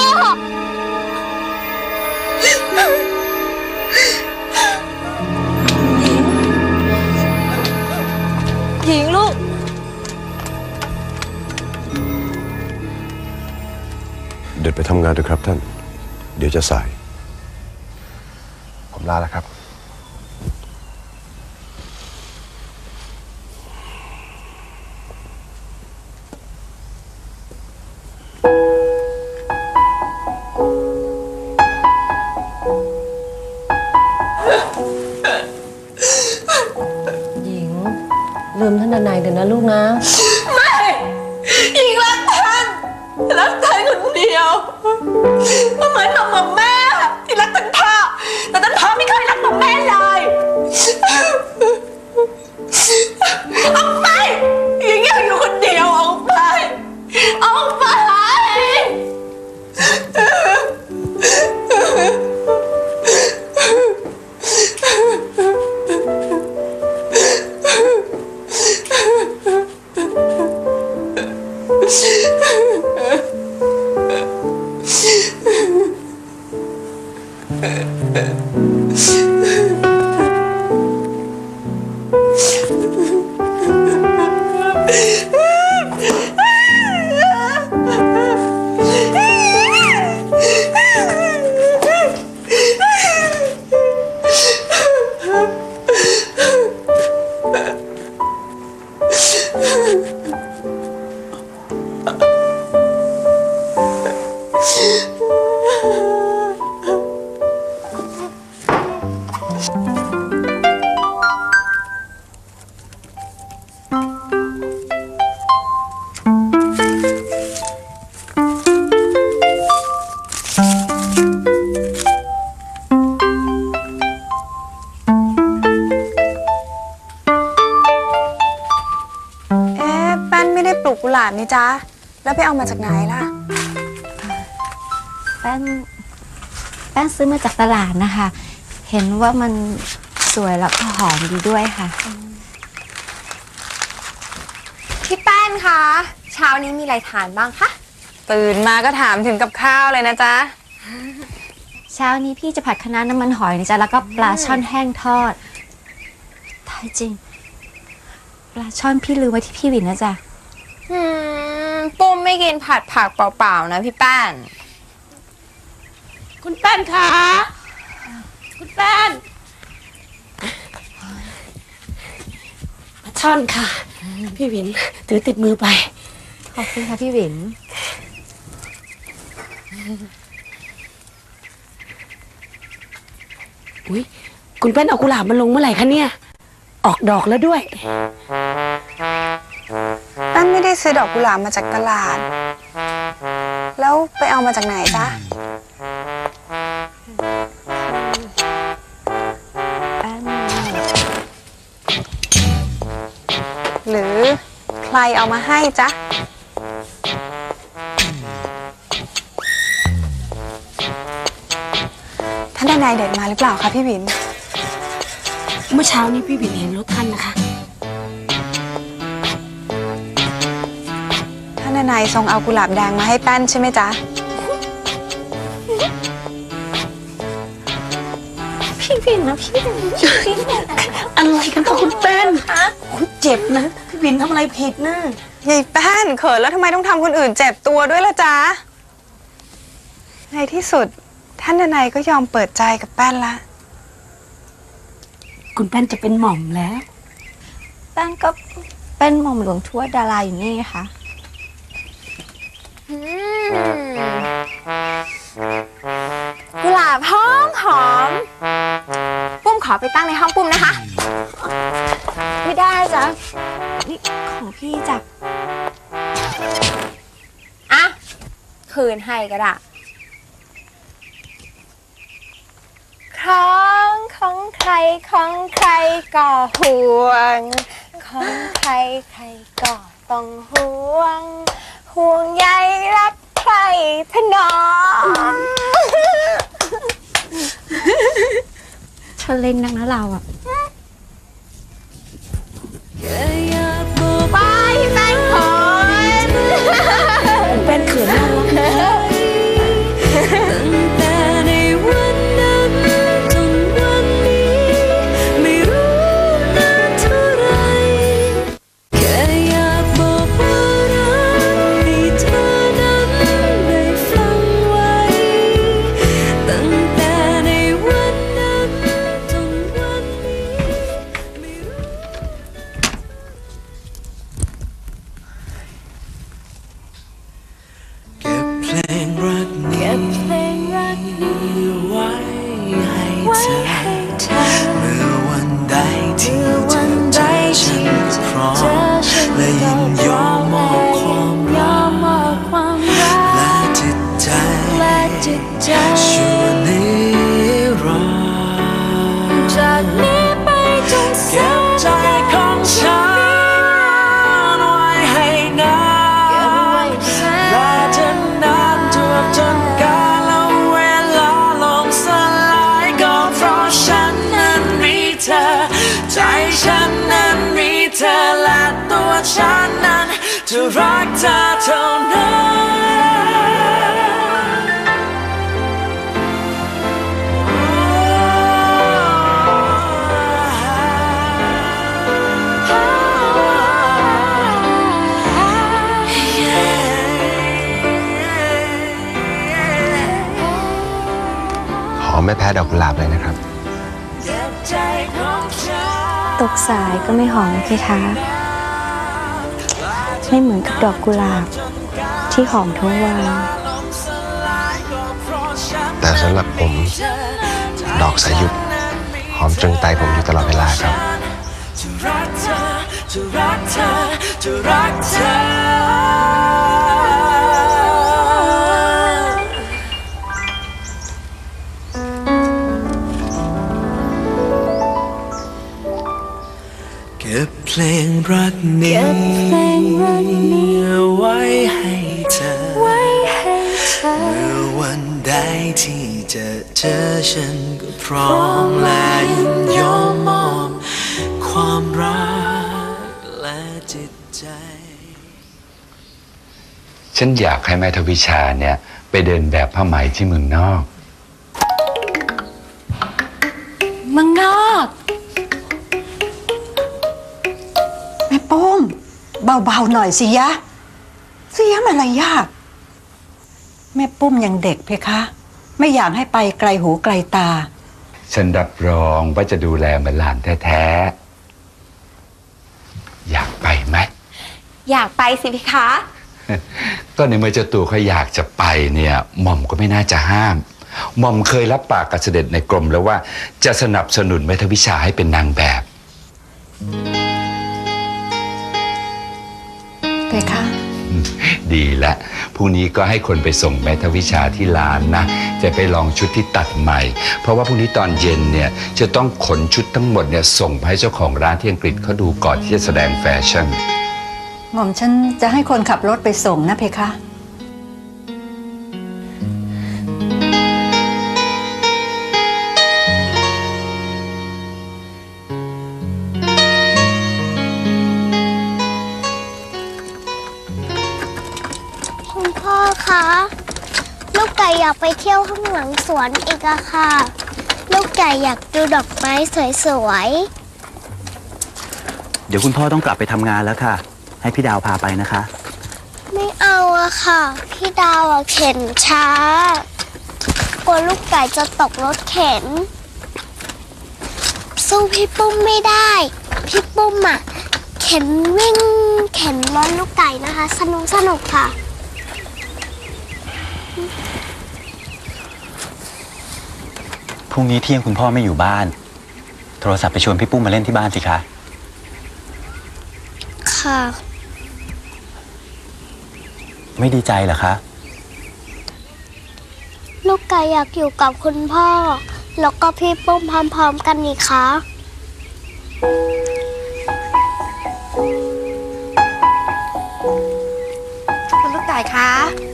หญิงลูกเดินไปทำงานเถอะครับท่าน เดี๋ยวจะสายผมลาแล้วครับหญิงลืมท่านนายเดี๋ยวนะลูกนะไม่หญิงรักท่านรักท่านคนเดียวก็เหมือนหม่อมแม่ที่รักท่านพ่อแต่ท่านพ่อไม่เคยรักหม่อมแม่เลยออกไปหญิงอยากอยู่คนเดียวออกไปออกไปกุหลาบนี่จ๊ะแล้วไปเอามาจากไหนล่ะแป้นแป้นซื้อมาจากตลาดนะคะ เห็นว่ามันสวยแล้วก็หอมดีด้วยค่ะพี่แป้นคะเช้านี้มีอะไรทานบ้างคะตื่นมาก็ถามถึงกับข้าวเลยนะจ๊ะเช้านี้พี่จะผัดคะน้าน้ำมันหอยนะจ๊ะแล้วก็ปลาช่อนแห้งทอดแท้จริงปลาช่อนพี่ลืมไว้ที่พี่วินนะจ๊ะอืมปุ้มไม่กินผัดผักเปล่าๆนะพี่แป้นคุณแป้นคะคุณแป้นปลาช่อนค่ะ พี่วินถือติดมือไปขอบคุณค่ะพี่วินอุ้ยคุณแป้นเอากุหลาบมาลงเมื่อไหร่คะเนี่ย ออกดอกแล้วด้วยแป้นไม่ได้ซื้อดอกกุหลาบมาจากตลาด แล้วไปเอามาจากไหนจ๊ะ หรือใครเอามาให้จ๊ะ ท่านนายเด็ดมาหรือเปล่าคะพี่วินเมื่อเช้านี้พี่วินเห็นรถท่านนะคะท่านนายทรงเอากุหลาบแดงมาให้แป้นใช่ไหมจ๊ะพี่วินนะพี่วินพี่วินอะไรกันคะคุณแป้นคุณเจ็บนะ พี่วินทำอะไรผิดนะยายแป้นเขินแล้วทำไมต้องทำคนอื่นเจ็บตัวด้วยล่ะจ๊ะ ในที่สุดท่านนายก็ยอมเปิดใจกับแป้นละคุณแป้นจะเป็นหม่อมแล้วแป้งก็เป็นหม่อมหลวงทวดดาราอยู่นี่ไงคะ กุหลาบหอมหอมปุ้มขอไปตั้งในห้องปุ้มนะคะ ไม่ได้จ้ะนี่ของพี่จ้ะอ่ะคืนให้ก็ได้ของของใครของใครก็ห่วงของใครใครก็ต้องห่วงห่วงใยรักใครถนอมเธอเล่นนักนะเราอ่ะไปแป้งขนเป็นเขินน่ารักแต่ในวันนั้นจนวันนี้ไม่รู้นานเท่าไรแค่อยากบอกว่ารักให้เธอนั้นได้ฟังไว้ตั้งแต่ในวันนั้นจนวันนี้ไม่รู้เก็บเพลงรักนี้เก็บเพลงรักนี้ไว้ให้ไว้เธอให้เธอเมื่อวันใดที่เมื่อเธวัอนใดเจอฉัที่นก็พร้อเจอมฉันและยินยอมมอบความยอรัมกมอบความรักและจิตใจและจิตใจชั่วนิรันดร์จากนี้ไปจนแสเก็บนใจของฉันไว้ให้นาน และจะนานจวบจนกาลเวลาลงสลายก็เพราะฉันนั้นมีเธอ ใจฉันนั้นมีเธอและตัวฉันนั้นจะรักเธอเท่านั้นหอมไม่แพ้ดอกกุหลาบเลยนะครับตกสายก็ไม่หอมเพคะไม่เหมือนกับดอกกุหลาบที่หอมทั้งวันแต่สำหรับผม ดอกสายหยุดหอมตรึงใจผมอยู่ตลอดเวลาครับจะรักเธอ จะรักเธอ จะรักเธอ เก็บเพลงรักนี้ไว้ให้เธอ เมื่อวันใดที่จะเจอฉันก็พร้อมและยินยอมมอบความรักและจิตใจฉันอยากให้แม่ทวิชาเนี่ยไปเดินแบบผ้าไหมที่เมืองนอกเมืองนอกแม่ปุ้มเบาๆหน่อยสิยะเสียมารยาทแม่ปุ้มยังเด็กเพคะไม่อยากให้ไปไกลหูไกลตาฉันรับรองว่าจะดูแลเหมือนหลานแท้ๆอยากไปไหมอยากไปสิพี่คะก็ในเมื่อเจ้าตัวเขาอยากจะไปเนี่ยหม่อมก็ไม่น่าจะห้ามหม่อมเคยรับปากกับเสด็จในกรมแล้วว่าจะสนับสนุนแม่ทวิชาให้เป็นนางแบบเพคะดีละพรุ่งนี้ก็ให้คนไปส่งแม่ทวิชาที่ร้านนะจะไปลองชุดที่ตัดใหม่เพราะว่าพรุ่งนี้ตอนเย็นเนี่ยจะต้องขนชุดทั้งหมดเนี่ยส่งไปให้เจ้าของร้านที่อังกฤษเขาดูก่อนที่จะแสดงแฟชั่นหม่อมฉันจะให้คนขับรถไปส่งนะเพคะคุณพ่อคะลูกไก่อยากไปเที่ยวข้างหลังสวนอีกอะค่ะลูกไก่อยากดูดอกไม้สวยๆเดี๋ยวคุณพ่อต้องกลับไปทำงานแล้วค่ะให้พี่ดาวพาไปนะคะไม่เอาอะค่ะพี่ดาวอะเข็นช้ากลัวลูกไก่จะตกรถเข็นสู้พี่ปุ้มไม่ได้พี่ปุ้มอะเข็นวิ่งเข็นรถลูกไก่นะคะสนุกสนุกค่ะพรุ่งนี้เที่ยงคุณพ่อไม่อยู่บ้านโทรศัพท์ไปชวนพี่ปุ้มมาเล่นที่บ้านสิคะค่ะไม่ดีใจเหรอคะลูกไก่อยากอยู่กับคุณพ่อแล้วก็พี่ปุ้มพร้อมๆกันนี่คะคุณลูกไก่คะ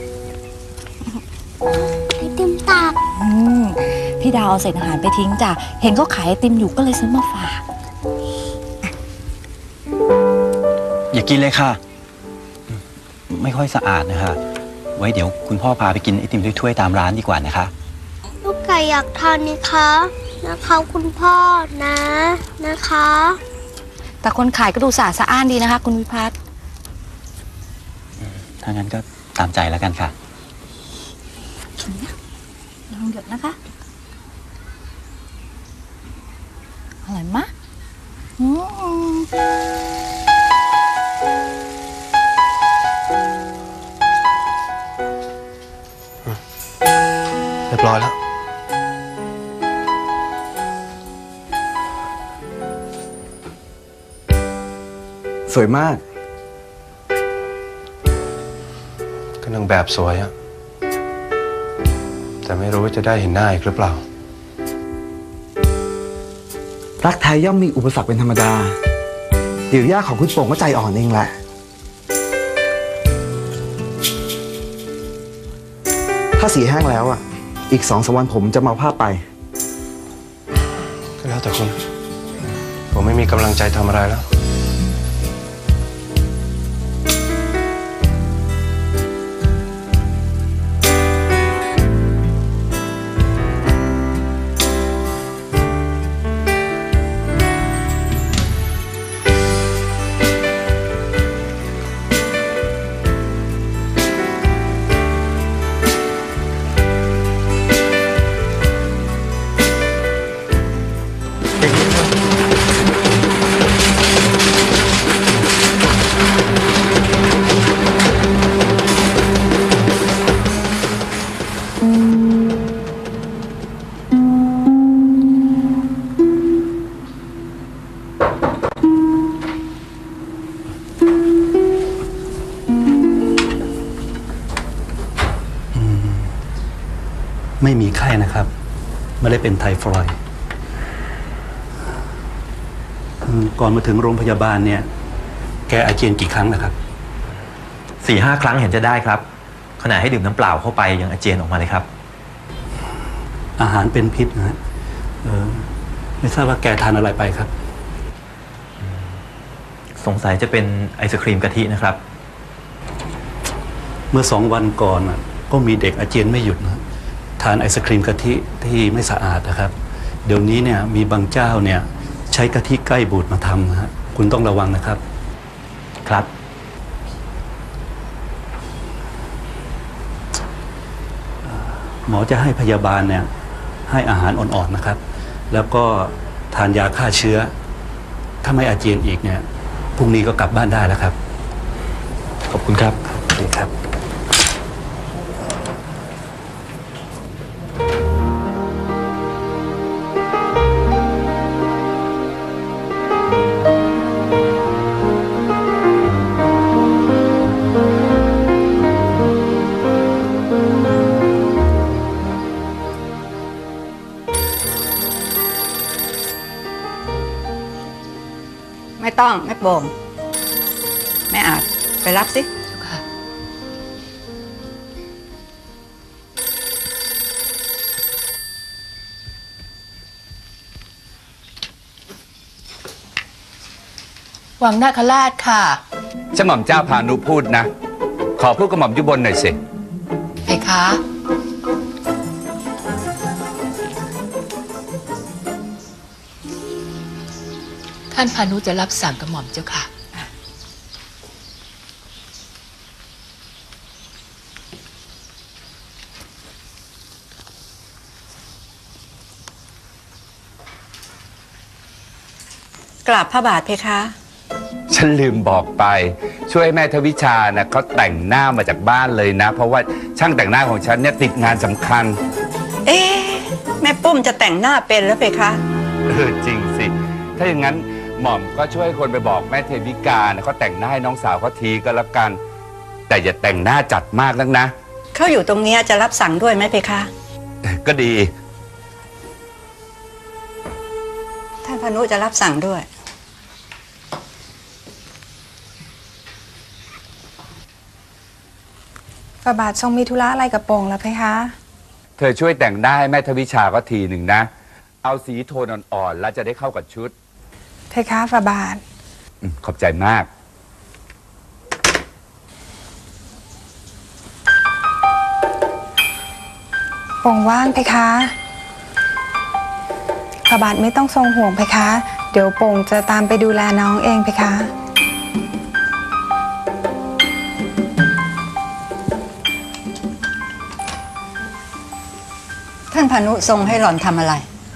ไอติมตักพี่ดาวเอาเศษอาหารไปทิ้งจ้ะเห็นเขาขายไอติมอยู่ก็เลยซื้อมาฝากอย่ากินเลยค่ะไม่ค่อยสะอาดนะคะไว้เดี๋ยวคุณพ่อพาไปกินไอติมถ้วยๆตามร้านดีกว่านะคะลูกไก่อยากทานนี่คะนะคะคุณพ่อนะนะคะแต่คนขายก็ดูสะอาดสะอ้านดีนะคะคุณวิพัฒน์ถ้างั้นก็ตามใจแล้วกันค่ะลองหยดนะคะอร่อยมากเรียบร้อยแล้วสวยมากก็นางแบบสวยอะแต่ไม่รู้ว่าจะได้เห็นหน้าอีกหรือเปล่ารักแท้ย่อมมีอุปสรรคเป็นธรรมดาเดี๋ยวย่าของคุณโป่งก็ใจอ่อนเองแหละถ้าสีแห้งแล้วอ่ะอีกสองสามวันผมจะมาผ้าไปก็แล้วแต่คุณผมไม่มีกำลังใจทำอะไรแล้วไม่มีไข้นะครับไม่ได้เป็นไทฟอยด์ก่อนมาถึงโรงพยาบาลเนี่ยแกอาเจียนกี่ครั้งนะครับสี่ห้าครั้งเห็นจะได้ครับขณะให้ดื่มน้ำเปล่าเข้าไปยังอาเจียนออกมาเลยครับอาหารเป็นพิษนะฮะไม่ทราบว่าแกทานอะไรไปครับสงสัยจะเป็นไอศครีมกะทินะครับเมื่อสองวันก่อนน่ะก็มีเด็กอาเจียนไม่หยุดนะทานไอศครีมกะทิที่ไม่สะอาดนะครับเดี๋ยวนี้เนี่ยมีบางเจ้าเนี่ยใช้กะทิใกล้บูดมาทำนะฮะคุณต้องระวังนะครับครับหมอจะให้พยาบาลเนี่ยให้อาหารอ่อนๆนะครับแล้วก็ทานยาฆ่าเชื้อถ้าไม่อาเจียนอีกเนี่ยพรุ่งนี้ก็กลับบ้านได้แล้วครับขอบคุณครับขอบคุณครับไม่ต้องไม่โป่งไม่อาจไปรับสิวังนาคราชค่ะเจ้าหม่อมเจ้าพานุพูดนะ ขอพูดกับหม่อมยุบลหน่อยสิเพคะ ท่านพานุจะรับสั่งกับหม่อมเจ้าค่ะกราบพระบาทเพคะฉันลืมบอกไปช่วยแม่ทวิชานะเขาแต่งหน้ามาจากบ้านเลยนะ เพราะว่าช่างแต่งหน้าของฉันเนี่ยติดงานสำคัญเอ๊ะแม่ปุ้มจะแต่งหน้าเป็นแล้วเพคะเออจริงสิถ้าอย่างนั้นหม่อมก็ช่วยคนไปบอกแม่เทวิกานะเขาแต่งหน้าให้น้องสาวเขาทีก็แล้วกันแต่อย่าแต่งหน้าจัดมากนักนะเขาอยู่ตรงนี้จะรับสั่งด้วยไหมเพคะก็ดีท่านพานุจะรับสั่งด้วยฝ่าบาททรงมีธุระอะไรกับโป่งแล้วเพคะเธอช่วยแต่งหน้าให้แม่ทวิชาก็ทีหนึ่งนะเอาสีโทนอ่อนๆแล้วจะได้เข้ากับชุดเพคะฝ่าบาทขอบใจมากโป่งว่างเพคะฝ่าบาทไม่ต้องทรงห่วงเพคะเดี๋ยวโป่งจะตามไปดูแลน้องเองเพคะท่านพานุทรงให้หล่อนทำอะไร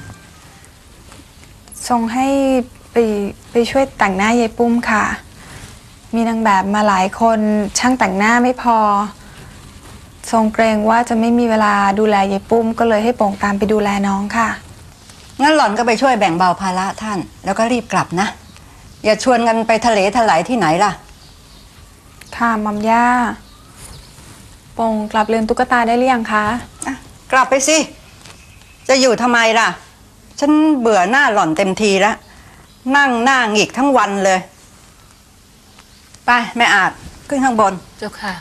ทรงให้ไปไปช่วยแต่งหน้ายายปุ้มค่ะมีนางแบบมาหลายคนช่างแต่งหน้าไม่พอทรงเกรงว่าจะไม่มีเวลาดูแลยายปุ้มก็เลยให้โป่งตามไปดูแลน้องค่ะงั้นหล่อนก็ไปช่วยแบ่งเบาภาระท่านแล้วก็รีบกลับนะอย่าชวนกันไปทะเลถลายที่ไหนล่ะค่ะมัมย่าโป่งกลับเรือนตุ๊กตาได้หรือยังคะกลับไปสิจะอยู่ทำไมล่ะฉันเบื่อหน้าหล่อนเต็มทีแล้วนั่งหน้าหงิกทั้งวันเลยไปแม่อาจขึ้นข้างบนเจ้าค่ะ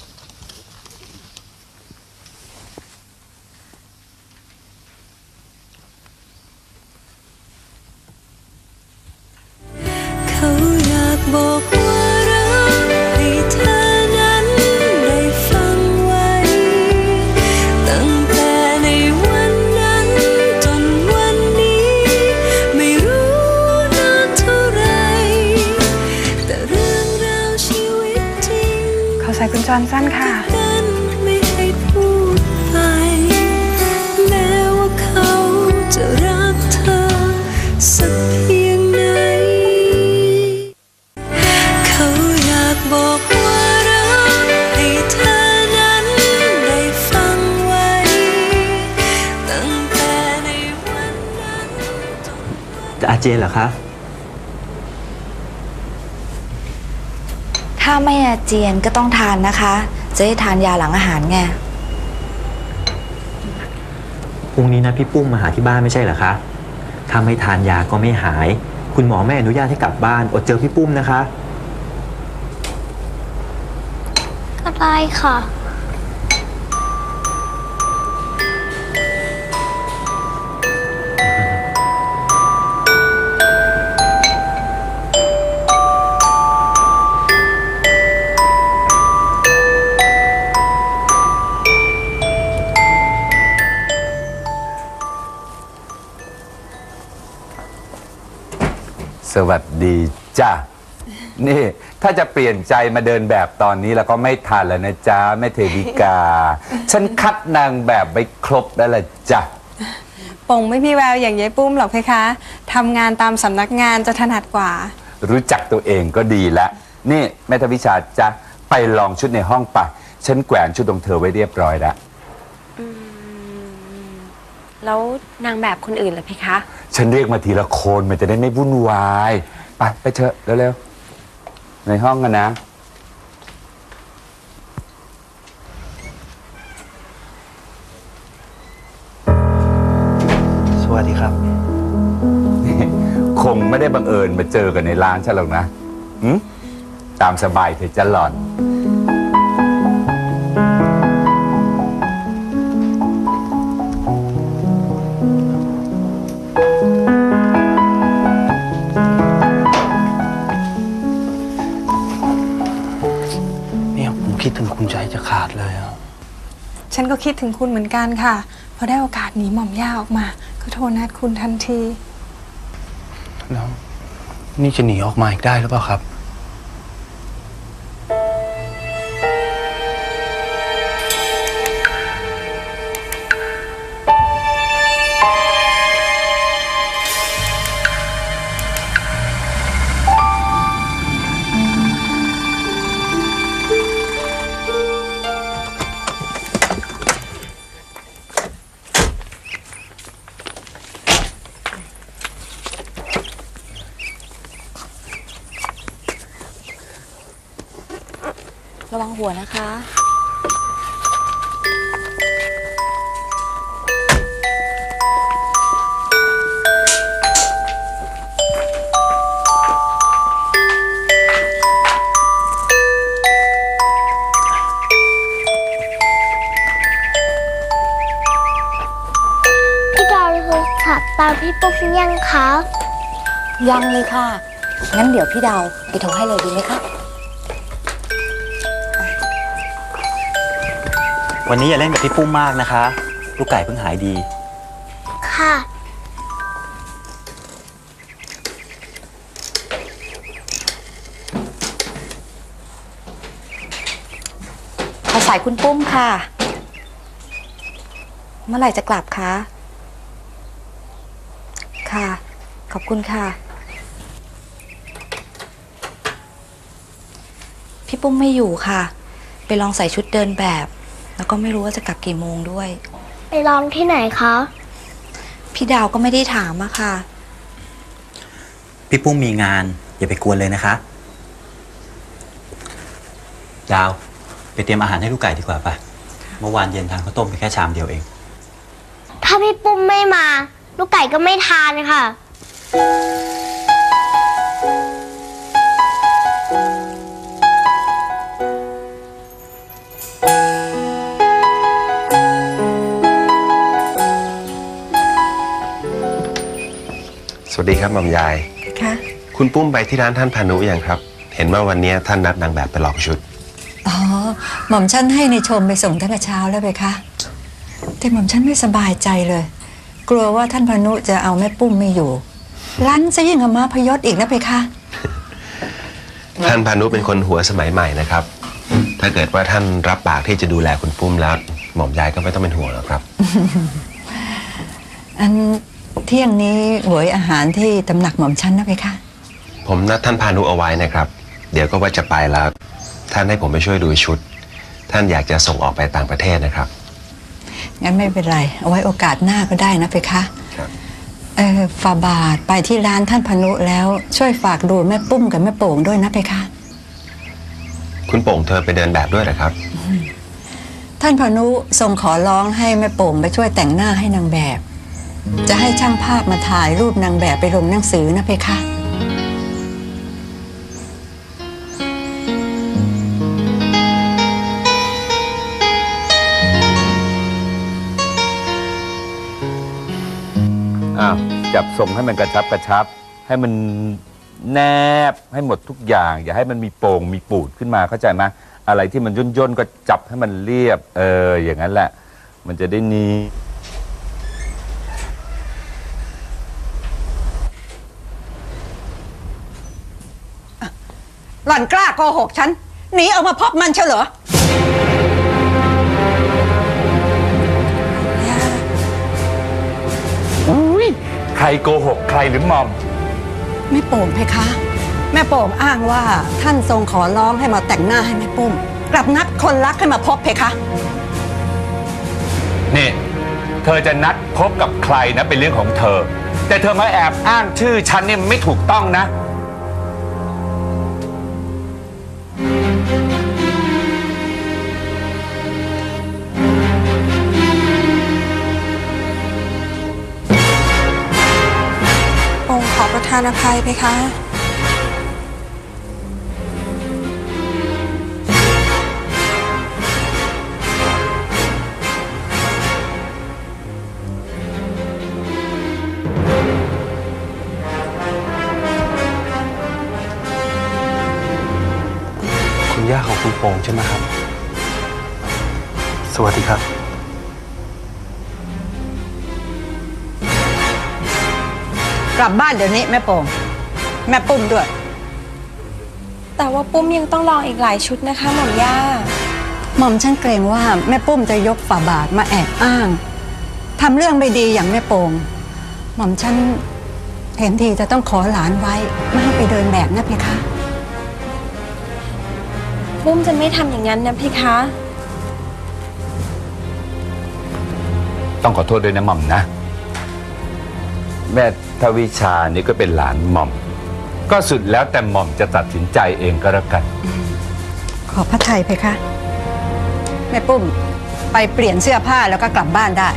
เขาอยากบอกว่ารักให้เธอนั้นได้ฟังไว้ตั้งแต่ในวันนั้นจนวันนี้ไม่รู้นานเท่าไรแต่เรื่องราวชีวิตจริงขอใส่กุญแจสั้นค่ะไม่ให้พูดไปแม้ว่าเขาจะรักเธอสักเพียงไหนเขาอยากบอกว่ารักให้เธอนั้นได้ฟังไว้ตั้งแต่ในวันนั้นจะอาเจียนเหรอคะถ้าไม่อาเจียนก็ต้องทานนะคะจะได้ทานยาหลังอาหารไงพรุ่งนี้นะพี่ปุ้มมาหาที่บ้านไม่ใช่เหรอคะถ้าไม่ทานยาก็ไม่หายคุณหมอไม่อนุญาตให้กลับบ้านอดเจอพี่ปุ้มนะคะก็ได้ค่ะสวัสดีจ้ะนี่ถ้าจะเปลี่ยนใจมาเดินแบบตอนนี้แล้วก็ไม่ทันแล้วนะจ๊ะแม่เทวิกา ฉันคัดนางแบบไปครบแล้วล่ะจ้ะป่งไม่มีแววอย่างยายปุ้มหรอกเพคะทำงานตามสำนักงานจะถนัดกว่ารู้จักตัวเองก็ดีแล้วนี่แม่ทวิชาจ๊ะไปลองชุดในห้องปะฉันแขวนชุดของเธอไว้เรียบร้อยแล้วแล้วนางแบบคนอื่นล่ะเพคะฉันเรียกมาทีละคนมันจะได้ไม่วุ่นวายไปไปเถอะเร็วๆในห้องกันนะสวัสดีครับคงไม่ได้บังเอิญมาเจอกันในร้านใช่หรอกนะหืมตามสบายเธอจะหล่อนเนี่ยผมคิดถึงคุณใจจะขาดเลยอ่ะฉันก็คิดถึงคุณเหมือนกันค่ะพอได้โอกาสหนีหม่อมย่าออกมาก็โทรนัดคุณทันทีแล้วนี่จะหนีออกมาอีกได้หรือเปล่าครับระวังหัวนะคะพี่ดาวโทรศัพท์ตามพี่ปุ๊กยังคะยังเลยค่ะ งั้นเดี๋ยวพี่ดาวไปโทรให้เลยดีไหมคะวันนี้อย่าเล่นกับพี่ปุ้มมากนะคะ ลูกไก่เพิ่งหายดีค่ะขอสายคุณปุ้มค่ะ เมื่อไหร่จะกลับคะ ค่ะ ขอบคุณค่ะ พี่ปุ้มไม่อยู่ค่ะ ไปลองใส่ชุดเดินแบบ แล้วก็ไม่รู้ว่าจะกลับกี่โมงด้วยไปลองที่ไหนคะพี่ดาวก็ไม่ได้ถามอะค่ะพี่ปุ้มมีงานอย่าไปกวนเลยนะคะดาวไปเตรียมอาหารให้ลูกไก่ดีกว่าปะเมื่อวานเย็นทานข้าวต้มไปแค่ชามเดียวเองถ้าพี่ปุ้มไม่มา ลูกไก่ก็ไม่ทานค่ะสวัสดีครับหม่อมยายค่ะคุณปุ้มไปที่ร้านท่านพานุยังครับ เห็นว่าวันนี้ท่านนัดนางแบบไปลองชุดอ๋อหม่อมฉันให้ในชมไปส่งตั้งแต่เช้าแล้วไปคะแต่หม่อมฉันไม่สบายใจเลย กลัวว่าท่านพานุจะเอาแม่ปุ้มไม่อยู่รั้นซะยิ่งกับม้าพยศอีกนะไปคะท่านพานุเป็นคนหัวสมัยใหม่นะครับ ถ้าเกิดว่าท่านรับปากที่จะดูแลคุณปุ้มแล้วหม่อมยายก็ไม่ต้องเป็นห่วงหรอกครับอันเที่ยงนี้หวยอาหารที่ตำหนักหม่อมฉันนะไปคะผมนัดท่านพานุเอาไว้นะครับ เดี๋ยวก็ว่าจะไปแล้วท่านให้ผมไปช่วยดูชุด ท่านอยากจะส่งออกไปต่างประเทศนะครับงั้นไม่เป็นไรเอาไว้โอกาสหน้าก็ได้นะไปคะเออฝ่าบาทไปที่ร้านท่านพานุแล้วช่วยฝากดูแม่ปุ้มกับแม่โป่งด้วยนะไปคะคุณโป่งเธอไปเดินแบบด้วยเหรอครับท่านพานุทรงขอร้องให้แม่โป่งไปช่วยแต่งหน้าให้นางแบบ จะให้ช่างภาพมาถ่ายรูปนางแบบไปลงหนังสือนะเพคะอ้าวจับทรงให้มันกระชับกระชับ ให้มันแนบให้หมดทุกอย่าง อย่าให้มันมีโป่งมีปูดขึ้นมาเข้าใจไหมอะไรที่มันย่นย่นก็จับให้มันเรียบเอออย่างนั้นแหละมันจะได้นีหล่อนกล้าโกหกฉันหนีออกมาพบมันเฉลออุ้ยใครโกหกใครหรือหม่อมแม่โป่งเพคะ แม่โป่งอ้างว่าท่านทรงขอร้องให้มาแต่งหน้าให้แม่ปุ้มกลับนัดคนรักให้มาพบเพคะนี่ เธอจะนัดพบกับใครนะเป็นเรื่องของเธอ แต่เธอมาแอบอ้างชื่อฉันเนี่ยไม่ถูกต้องนะองค์ขอประทานอภัยเพคะคุณย่าของคุณโป่งใช่ไหมครับ สวัสดีครับกลับบ้านเดี๋ยวนี้แม่โป่งแม่ปุ้มด้วยแต่ว่าปุ้มยังต้องลองอีกหลายชุดนะคะหม่อมย่าหม่อมฉันเกรงว่าแม่ปุ้มจะยกฝ่าบาทมาแอบอ้างทำเรื่องไม่ดีอย่างแม่โป่งหม่อมฉันเห็นทีจะต้องขอหลานไว้ไม่ให้ไปเดินแบบนะเพคะปุ้มจะไม่ทำอย่างนั้นนะเพคะต้องขอโทษด้วยนะหม่อมนะ แม่ทวิชานี่ก็เป็นหลานหม่อม ก็สุดแล้วแต่หม่อมจะตัดสินใจเองก็แล้วกันขอพระทัยเพคะแม่ปุ้มไปเปลี่ยนเสื้อผ้าแล้วก็กลับบ้านได้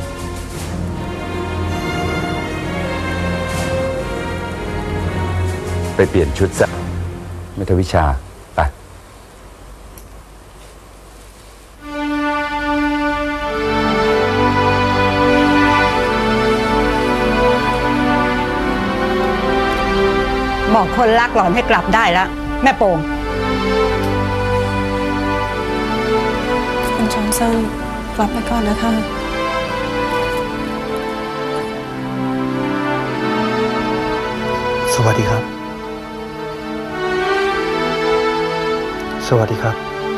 ไปเปลี่ยนชุดซะแม่ทวิชาไปบอกคนรักหล่อนให้กลับได้แล้วแม่โป่งคุณจอห์นสันกลับไปก่อนนะคะสวัสดีครับ สวัสดีครับ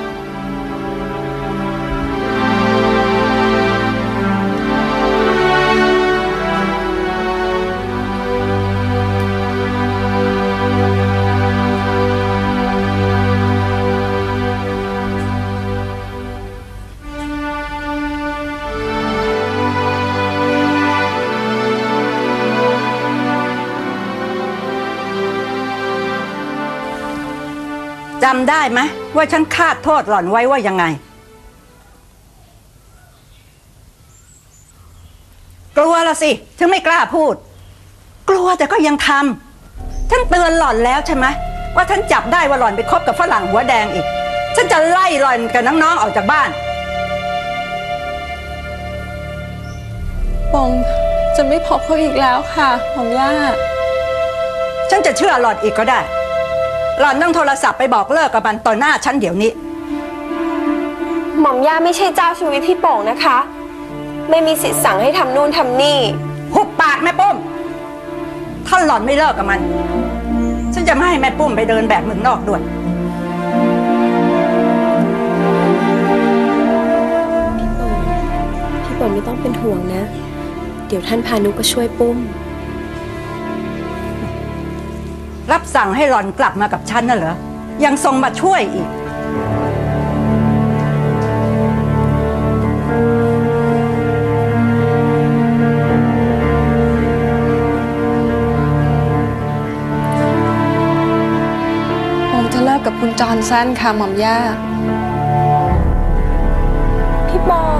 จำได้ไหมว่าฉันคาดโทษหล่อนไว้ว่ายังไง กลัวละสิถึงไม่กล้าพูด กลัวแต่ก็ยังทำฉันเตือนหล่อนแล้วใช่ไหมว่าฉันจับได้ว่าหล่อนไปคบกับฝรั่งหัวแดงอีก ฉันจะไล่หล่อนกับน้องๆออกจากบ้านปงจะไม่พบเขาอีกแล้วค่ะหม่อมย่าฉันจะเชื่อหล่อนอีกก็ได้หล่อนต้องโทรศัพท์ไปบอกเลิกกับมันต่อหน้าฉันเดี๋ยวนี้หม่อมย่าไม่ใช่เจ้าชีวิตที่โป่งนะคะ ไม่มีสิทธิ์สั่งให้ทำนู่นทำนี่หุบปากแม่ปุ้มถ้าหล่อนไม่เลิกกับมัน ฉันจะไม่ให้แม่ปุ้มไปเดินแบบเมืองนอกด้วยพี่โป่งไม่ต้องเป็นห่วงนะ เดี๋ยวท่านพานุก็ช่วยปุ้มรับสั่งให้หล่อนกลับมากับฉันน่ะเหรอยังทรงมาช่วยอีกผมจะเลิกกับคุณจอห์นสันค่ะหม่อมย่า พี่ปอง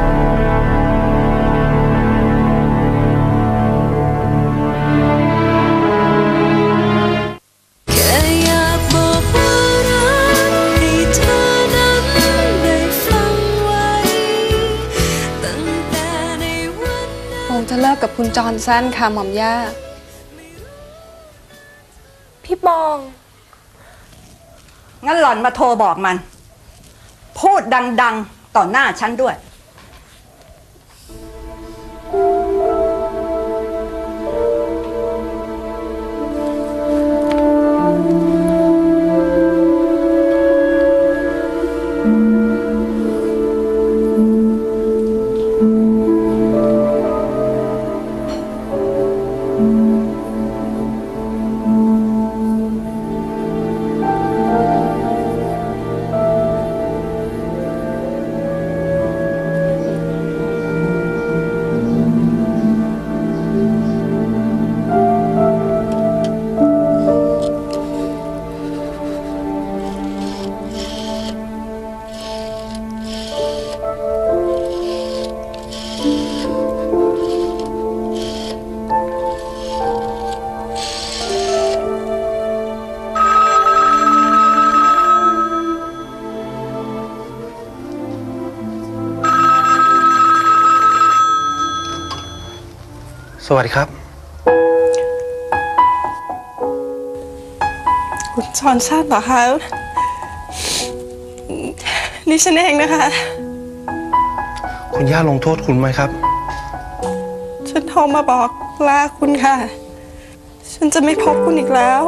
จะเลิกกับคุณจอห์นสันค่ะหม่อมย่าพี่ปองงั้นหล่อนมาโทรบอกมัน พูดดังๆต่อหน้าฉันด้วยพสวัสดีครับคุณชอนชาติเหรอคะนี่ฉันเองนะคะคุณย่าลงโทษคุณไหมครับฉันโทรมาบอกลาคุณค่ะ ฉันจะไม่พบคุณอีกแล้ว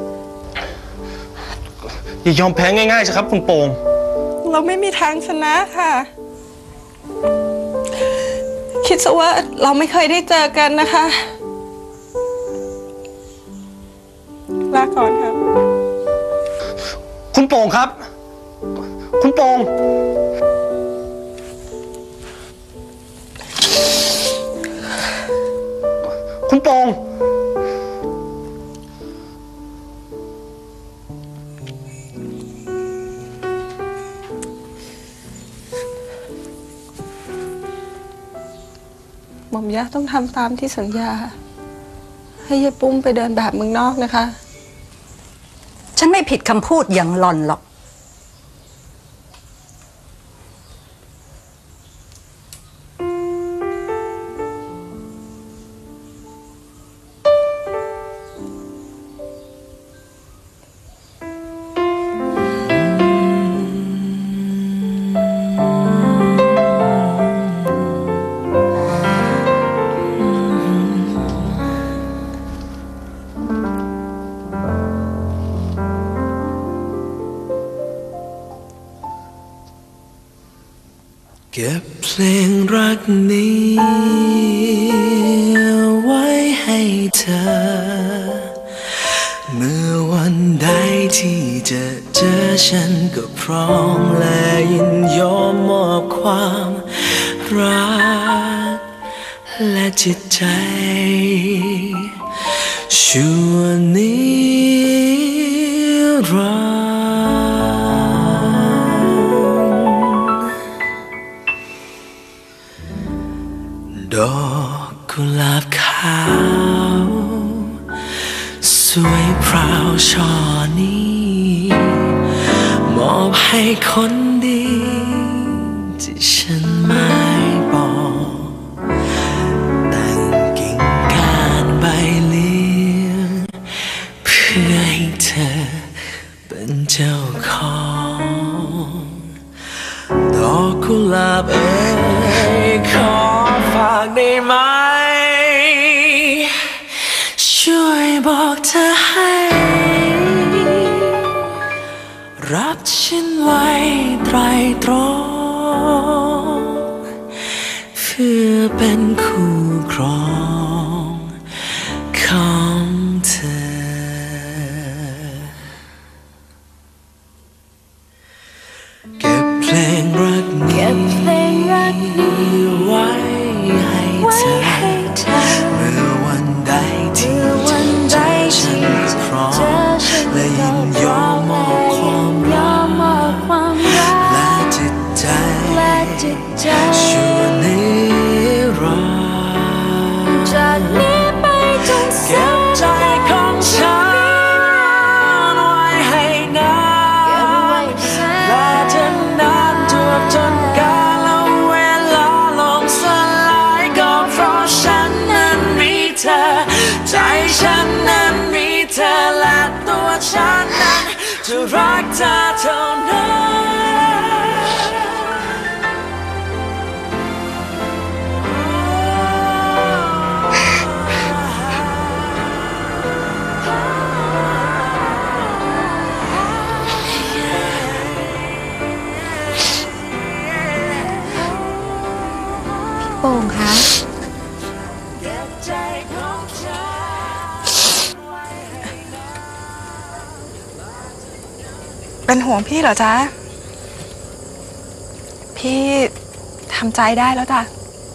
อย่ายอมแพ้ง่ายๆสิครับคุณโป่งเราไม่มีทางชนะค่ะ คิดซะว่าเราไม่เคยได้เจอกันนะคะลาก่อนครับคุณโป่งครับ คุณโป่งคุณโป่งหม่อมย่าต้องทำตามที่สัญญา ให้ยายปุ้มไปเดินแบบเมืองนอกนะคะฉันไม่ผิดคำพูดอย่างหล่อนหรอกเก็บเพลงรักนี้ไว้ให้เธอ เมื่อวันใดที่จะเจอฉันก็พร้อมและยินยอมมอบความรักและจิตใจชั่วนิรันดร์ดอกกุหลาบขาวสวยพราวช่อนี้มอบให้คนดีที่ฉันไม่บอกแต่งกิ่งก้านใบเลี้ยงเพื่อให้เธอเป็นเจ้าของดอกกุหลาบเอ๋ยขอฝากได้ไหมช่วยบอกเธอให้รับฉันไว้ไตรตรองเพื่อเป็นคู่ครองของเธอเก็บเพลงรักนี้ไว้ให้เธอเมื่อวันใดที่จะเจอฉันพร้อมและยินยอมมอบความรักและจิตใจชั่วนิรันดร์จากนี้ไปจนเก็บใจของฉันไว้ให้นานและจนนานจวบจนกาลเวลาลงสลายก็เพราะฉันนั้นมีเธอใจฉันนั้นมีเธอและตัวฉันนั้นจะรักเธอเท่านั้นโป่งคะเป็นห่วงพี่เหรอจ๊ะ พี่ทำใจได้แล้วจ้ะ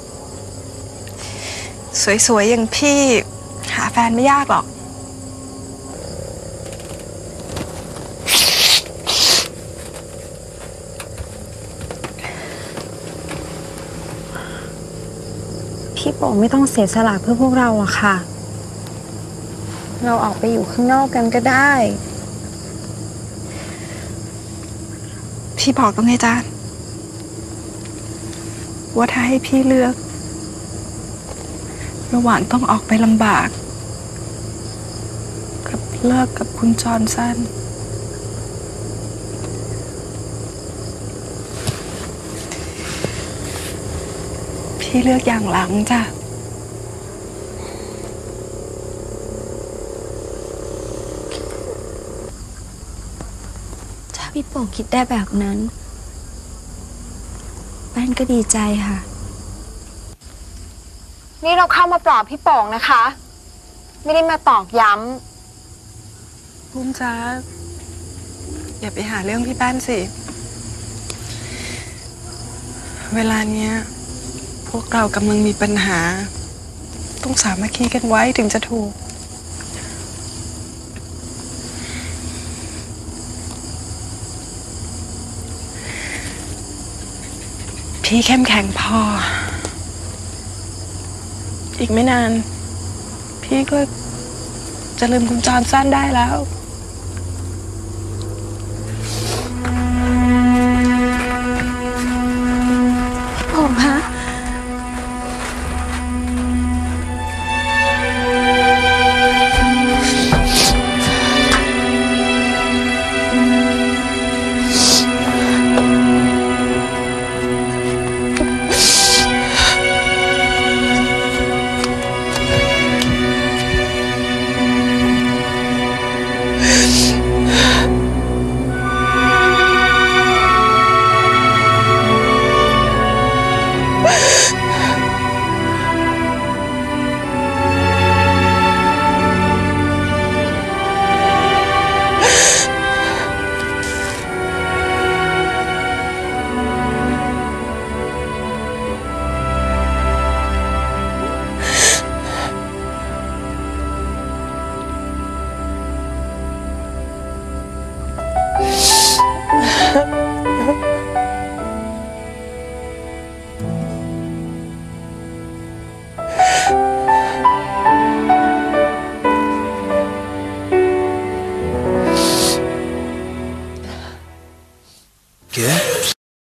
สวยๆอย่างพี่หาแฟนไม่ยากหรอกพี่โป่งไม่ต้องเสียสละเพื่อพวกเราอะค่ะ เราออกไปอยู่ข้างนอกกันก็ได้พี่บอกตรงนี้จ้ะว่าถ้าให้พี่เลือก พระหว่างต้องออกไปลำบาก กับเลิกกับคุณจอห์นสันพี่เลือกอย่างหลังจ้ะถ้าพี่โป่งคิดได้แบบนั้นแป้นก็ดีใจค่ะนี่เราเข้ามาปลอบพี่โป่งนะคะ ไม่ได้มาตอกย้ำปุ้มจ้าอย่าไปหาเรื่องพี่แป้นสิ เวลาเนี้ยพวกเรากำลังมีปัญหา ต้องสามัคคีกันไว้ถึงจะถูก พี่เข้มแข็งพอ อีกไม่นาน พี่ก็จะลืมคุณจอห์นสันได้แล้วพี่โป่งคะ